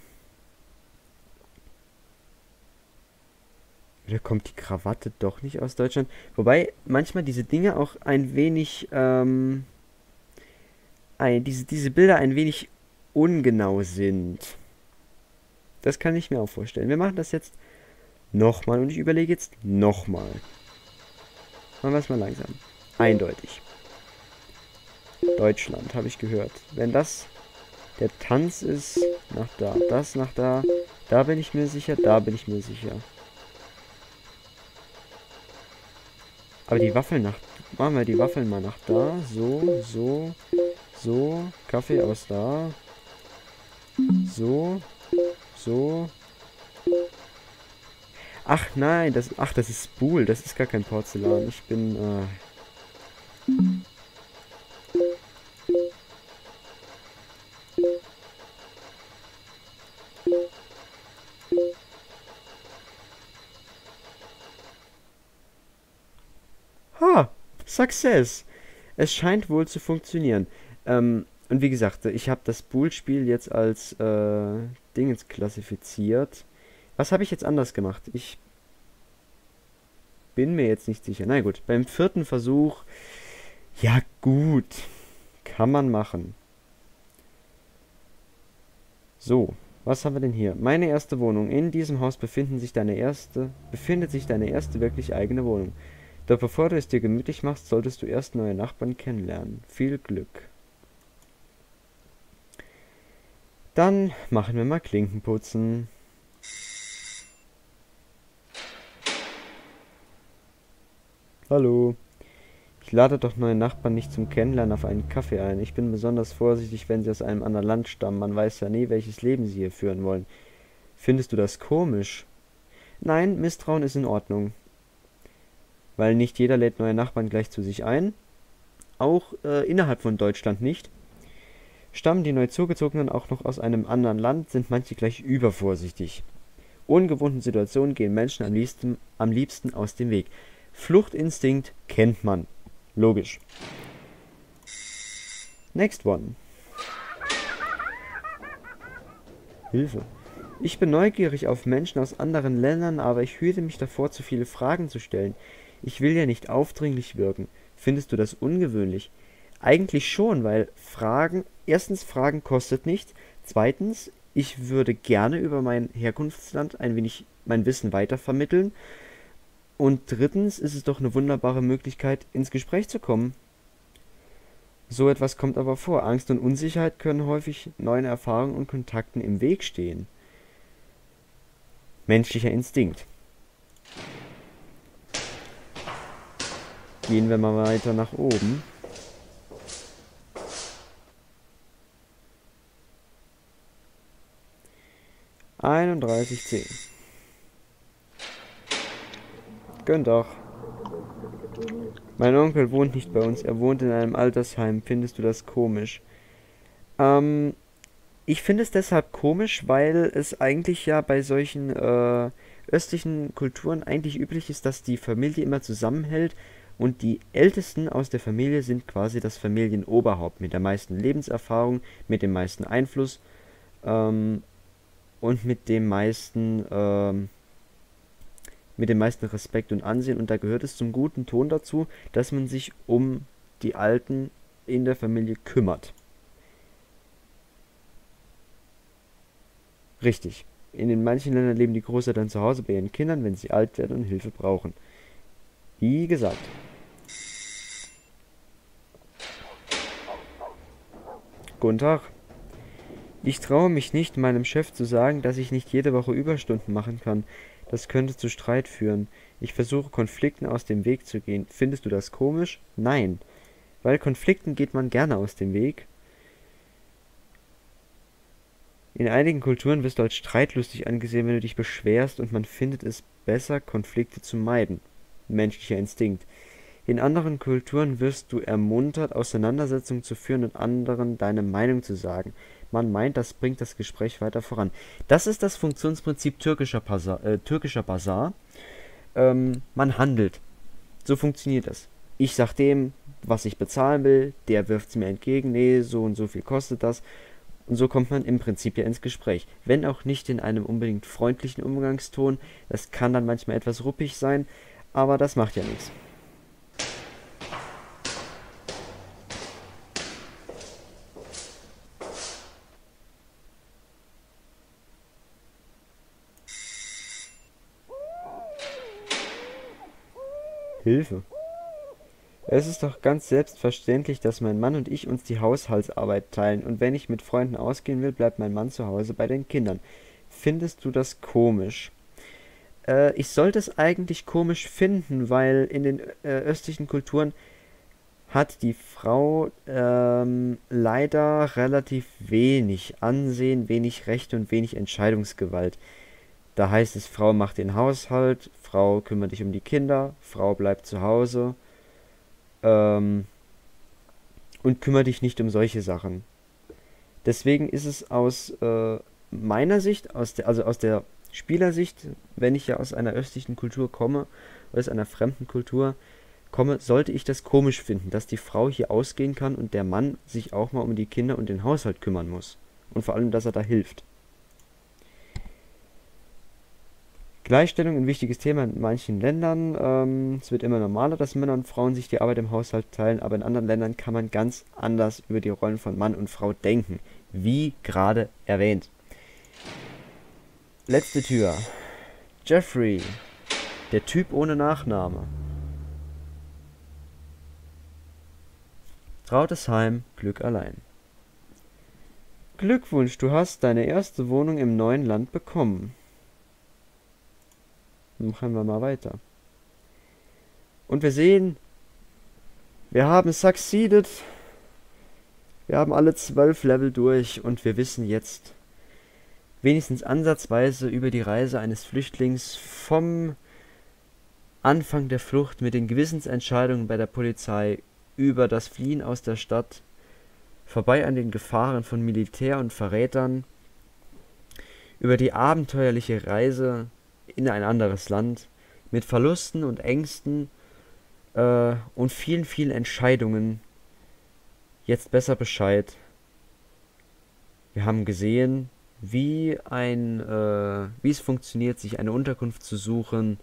Speaker 1: Oder kommt die Krawatte doch nicht aus Deutschland? Wobei manchmal diese Dinge auch ein wenig, ähm, ein, diese, diese Bilder ein wenig ungenau sind. Das kann ich mir auch vorstellen. Wir machen das jetzt nochmal und ich überlege jetzt nochmal. Machen wir es mal langsam. Eindeutig. Deutschland, habe ich gehört. Wenn das der Tanz ist, nach da, das nach da, da bin ich mir sicher, da bin ich mir sicher. Aber die Waffeln nach... Machen wir die Waffeln mal nach da. So, so, so. Kaffee aus da. So, so. Ach nein, das... Ach, das ist Spool. Das ist gar kein Porzellan. Ich bin... Äh Ha! Success! Es scheint wohl zu funktionieren. Ähm, und wie gesagt, ich habe das Bull-Spiel jetzt als äh, Dingens klassifiziert. Was habe ich jetzt anders gemacht? Ich bin mir jetzt nicht sicher. Na gut, beim vierten Versuch... Ja gut, kann man machen. So, was haben wir denn hier? Meine erste Wohnung. In diesem Haus befinden sich deine erste, befindet sich deine erste wirklich eigene Wohnung. Doch bevor du es dir gemütlich machst, solltest du erst neue Nachbarn kennenlernen. Viel Glück. Dann machen wir mal Klinkenputzen. Hallo. Ich lade doch neue Nachbarn nicht zum Kennenlernen auf einen Kaffee ein. Ich bin besonders vorsichtig, wenn sie aus einem anderen Land stammen. Man weiß ja nie, welches Leben sie hier führen wollen. Findest du das komisch? Nein, Misstrauen ist in Ordnung. Weil nicht jeder lädt neue Nachbarn gleich zu sich ein. Auch äh, innerhalb von Deutschland nicht. Stammen die neu Zugezogenen auch noch aus einem anderen Land, sind manche gleich übervorsichtig. Ungewohnten Situationen gehen Menschen am liebsten, am liebsten aus dem Weg. Fluchtinstinkt kennt man. Logisch. Next one. Hilfe. Ich bin neugierig auf Menschen aus anderen Ländern, aber ich hüte mich davor, zu viele Fragen zu stellen. Ich will ja nicht aufdringlich wirken. Findest du das ungewöhnlich? Eigentlich schon, weil Fragen, erstens, Fragen kostet nichts. Zweitens, ich würde gerne über mein Herkunftsland ein wenig mein Wissen weitervermitteln. Und drittens ist es doch eine wunderbare Möglichkeit, ins Gespräch zu kommen. So etwas kommt aber vor. Angst und Unsicherheit können häufig neuen Erfahrungen und Kontakten im Weg stehen. Menschlicher Instinkt. Gehen wir mal weiter nach oben. einunddreißig zehn. Gönn doch. Mein Onkel wohnt nicht bei uns, er wohnt in einem Altersheim. Findest du das komisch? Ähm, ich finde es deshalb komisch, weil es eigentlich ja bei solchen äh, östlichen Kulturen eigentlich üblich ist, dass die Familie immer zusammenhält und die Ältesten aus der Familie sind quasi das Familienoberhaupt mit der meisten Lebenserfahrung, mit dem meisten Einfluss ähm, und mit dem meisten ähm, mit dem meisten Respekt und Ansehen, und da gehört es zum guten Ton dazu, dass man sich um die Alten in der Familie kümmert. Richtig. In den manchen Ländern leben die Großeltern zu Hause bei ihren Kindern, wenn sie alt werden und Hilfe brauchen. Wie gesagt. Guten Tag. Ich traue mich nicht, meinem Chef zu sagen, dass ich nicht jede Woche Überstunden machen kann. Das könnte zu Streit führen. Ich versuche, Konflikten aus dem Weg zu gehen. Findest du das komisch? Nein. Weil Konflikten geht man gerne aus dem Weg. In einigen Kulturen wirst du als streitlustig angesehen, wenn du dich beschwerst, und man findet es besser, Konflikte zu meiden. Menschlicher Instinkt. In anderen Kulturen wirst du ermuntert, Auseinandersetzungen zu führen und anderen deine Meinung zu sagen. Man meint, das bringt das Gespräch weiter voran. Das ist das Funktionsprinzip türkischer, Pasa äh, türkischer Basar. Ähm, man handelt. So funktioniert das. Ich sag dem, was ich bezahlen will, der wirft es mir entgegen, nee, so und so viel kostet das. Und so kommt man im Prinzip ja ins Gespräch. Wenn auch nicht in einem unbedingt freundlichen Umgangston. Das kann dann manchmal etwas ruppig sein, aber das macht ja nichts. Hilfe. Es ist doch ganz selbstverständlich, dass mein Mann und ich uns die Haushaltsarbeit teilen, und wenn ich mit Freunden ausgehen will, bleibt mein Mann zu Hause bei den Kindern. Findest du das komisch? Äh, ich sollte es eigentlich komisch finden, weil in den äh, östlichen Kulturen hat die Frau ähm, leider relativ wenig Ansehen, wenig Rechte und wenig Entscheidungsgewalt. Da heißt es, Frau macht den Haushalt, Frau kümmert sich um die Kinder, Frau bleibt zu Hause ähm, und kümmert dich nicht um solche Sachen. Deswegen ist es aus äh, meiner Sicht, aus der, also aus der Spielersicht, wenn ich ja aus einer östlichen Kultur komme, oder aus einer fremden Kultur komme, sollte ich das komisch finden, dass die Frau hier ausgehen kann und der Mann sich auch mal um die Kinder und den Haushalt kümmern muss. Und vor allem, dass er da hilft. Gleichstellung, ein wichtiges Thema in manchen Ländern. Ähm, es wird immer normaler, dass Männer und Frauen sich die Arbeit im Haushalt teilen, aber in anderen Ländern kann man ganz anders über die Rollen von Mann und Frau denken, wie gerade erwähnt. Letzte Tür. Jeffrey, der Typ ohne Nachname. Trautes Heim, Glück allein. Glückwunsch, du hast deine erste Wohnung im neuen Land bekommen. Machen wir mal weiter. Und wir sehen, wir haben succeeded. Wir haben alle zwölf Level durch und wir wissen jetzt wenigstens ansatzweise über die Reise eines Flüchtlings vom Anfang der Flucht mit den Gewissensentscheidungen bei der Polizei über das Fliehen aus der Stadt vorbei an den Gefahren von Militär und Verrätern, über die abenteuerliche Reise in ein anderes Land, mit Verlusten und Ängsten äh, und vielen, vielen Entscheidungen. Jetzt besser Bescheid. Wir haben gesehen, wie ein, äh, wie es funktioniert, sich eine Unterkunft zu suchen,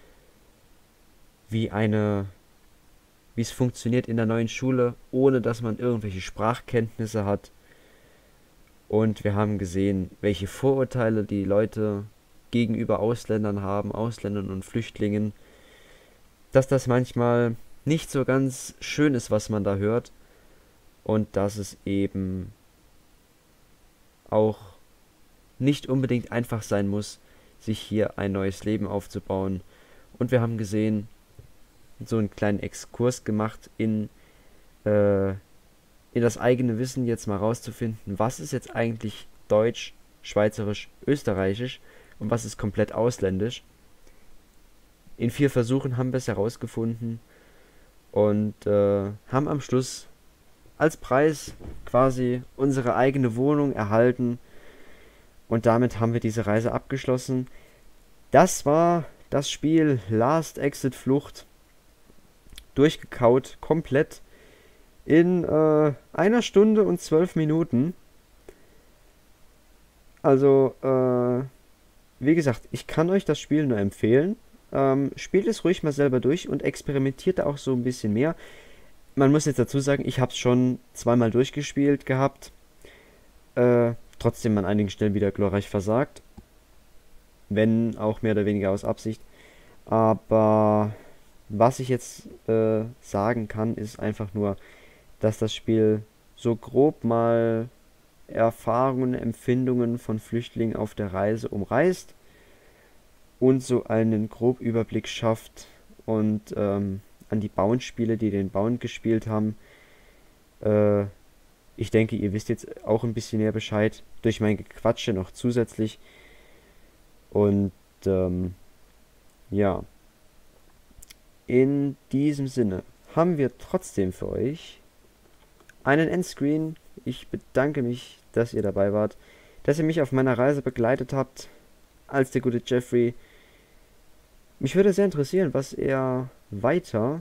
Speaker 1: wie eine, wie es funktioniert in der neuen Schule, ohne dass man irgendwelche Sprachkenntnisse hat. Und wir haben gesehen, welche Vorurteile die Leute gegenüber Ausländern haben, Ausländern und Flüchtlingen, dass das manchmal nicht so ganz schön ist, was man da hört, und dass es eben auch nicht unbedingt einfach sein muss, sich hier ein neues Leben aufzubauen. Und wir haben gesehen, so einen kleinen Exkurs gemacht in, äh, in das eigene Wissen, jetzt mal rauszufinden, was ist jetzt eigentlich deutsch, schweizerisch, österreichisch und was ist komplett ausländisch. In vier Versuchen haben wir es herausgefunden und äh, haben am Schluss als Preis quasi unsere eigene Wohnung erhalten. Und damit haben wir diese Reise abgeschlossen. Das war das Spiel Last Exit Flucht. Durchgekaut, komplett. In äh, einer Stunde und zwölf Minuten. Also, äh, wie gesagt, ich kann euch das Spiel nur empfehlen. Ähm, spielt es ruhig mal selber durch und experimentiert da auch so ein bisschen mehr. Man muss jetzt dazu sagen, ich habe es schon zweimal durchgespielt gehabt. Äh, trotzdem an einigen Stellen wieder glorreich versagt. Wenn auch mehr oder weniger aus Absicht. Aber was ich jetzt äh, sagen kann, ist einfach nur, dass das Spiel so grob mal Erfahrungen, Empfindungen von Flüchtlingen auf der Reise umreißt und so einen grob Überblick schafft und ähm, an die Bound-Spiele, die den Bound gespielt haben. Äh, ich denke, ihr wisst jetzt auch ein bisschen mehr Bescheid, durch mein Gequatsche noch zusätzlich. Und ähm, ja, in diesem Sinne haben wir trotzdem für euch einen Endscreen. Ich bedanke mich, dass ihr dabei wart, dass ihr mich auf meiner Reise begleitet habt, als der gute Jeffrey. Mich würde sehr interessieren, was er weiter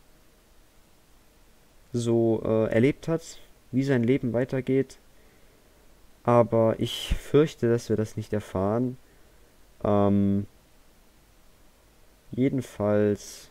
Speaker 1: so äh, erlebt hat, wie sein Leben weitergeht. Aber ich fürchte, dass wir das nicht erfahren. Ähm, jedenfalls,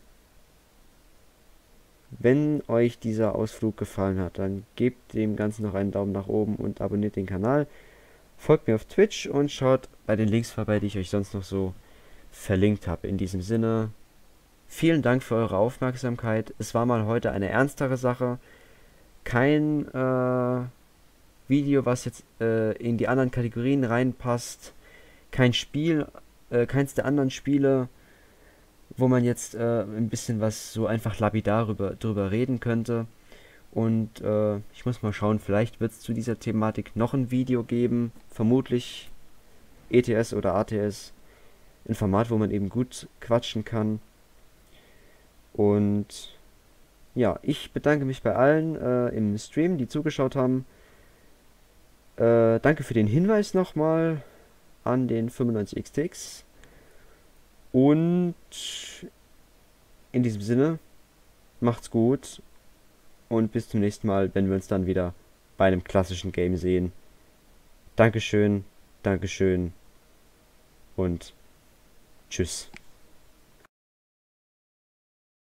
Speaker 1: wenn euch dieser Ausflug gefallen hat, dann gebt dem Ganzen noch einen Daumen nach oben und abonniert den Kanal. Folgt mir auf Twitch und schaut bei den Links vorbei, die ich euch sonst noch so verlinkt habe. In diesem Sinne, vielen Dank für eure Aufmerksamkeit. Es war mal heute eine ernstere Sache. Kein äh, Video, was jetzt äh, in die anderen Kategorien reinpasst. Kein Spiel, äh, keins der anderen Spiele, wo man jetzt äh, ein bisschen was so einfach lapidar drüber, drüber reden könnte. Und äh, ich muss mal schauen, vielleicht wird es zu dieser Thematik noch ein Video geben. Vermutlich E T S oder A T S. Ein Format, wo man eben gut quatschen kann. Und ja, ich bedanke mich bei allen äh, im Stream, die zugeschaut haben. Äh, danke für den Hinweis nochmal an den fünfundneunzig X T X. Und in diesem Sinne, macht's gut und bis zum nächsten Mal, wenn wir uns dann wieder bei einem klassischen Game sehen. Dankeschön, Dankeschön und tschüss.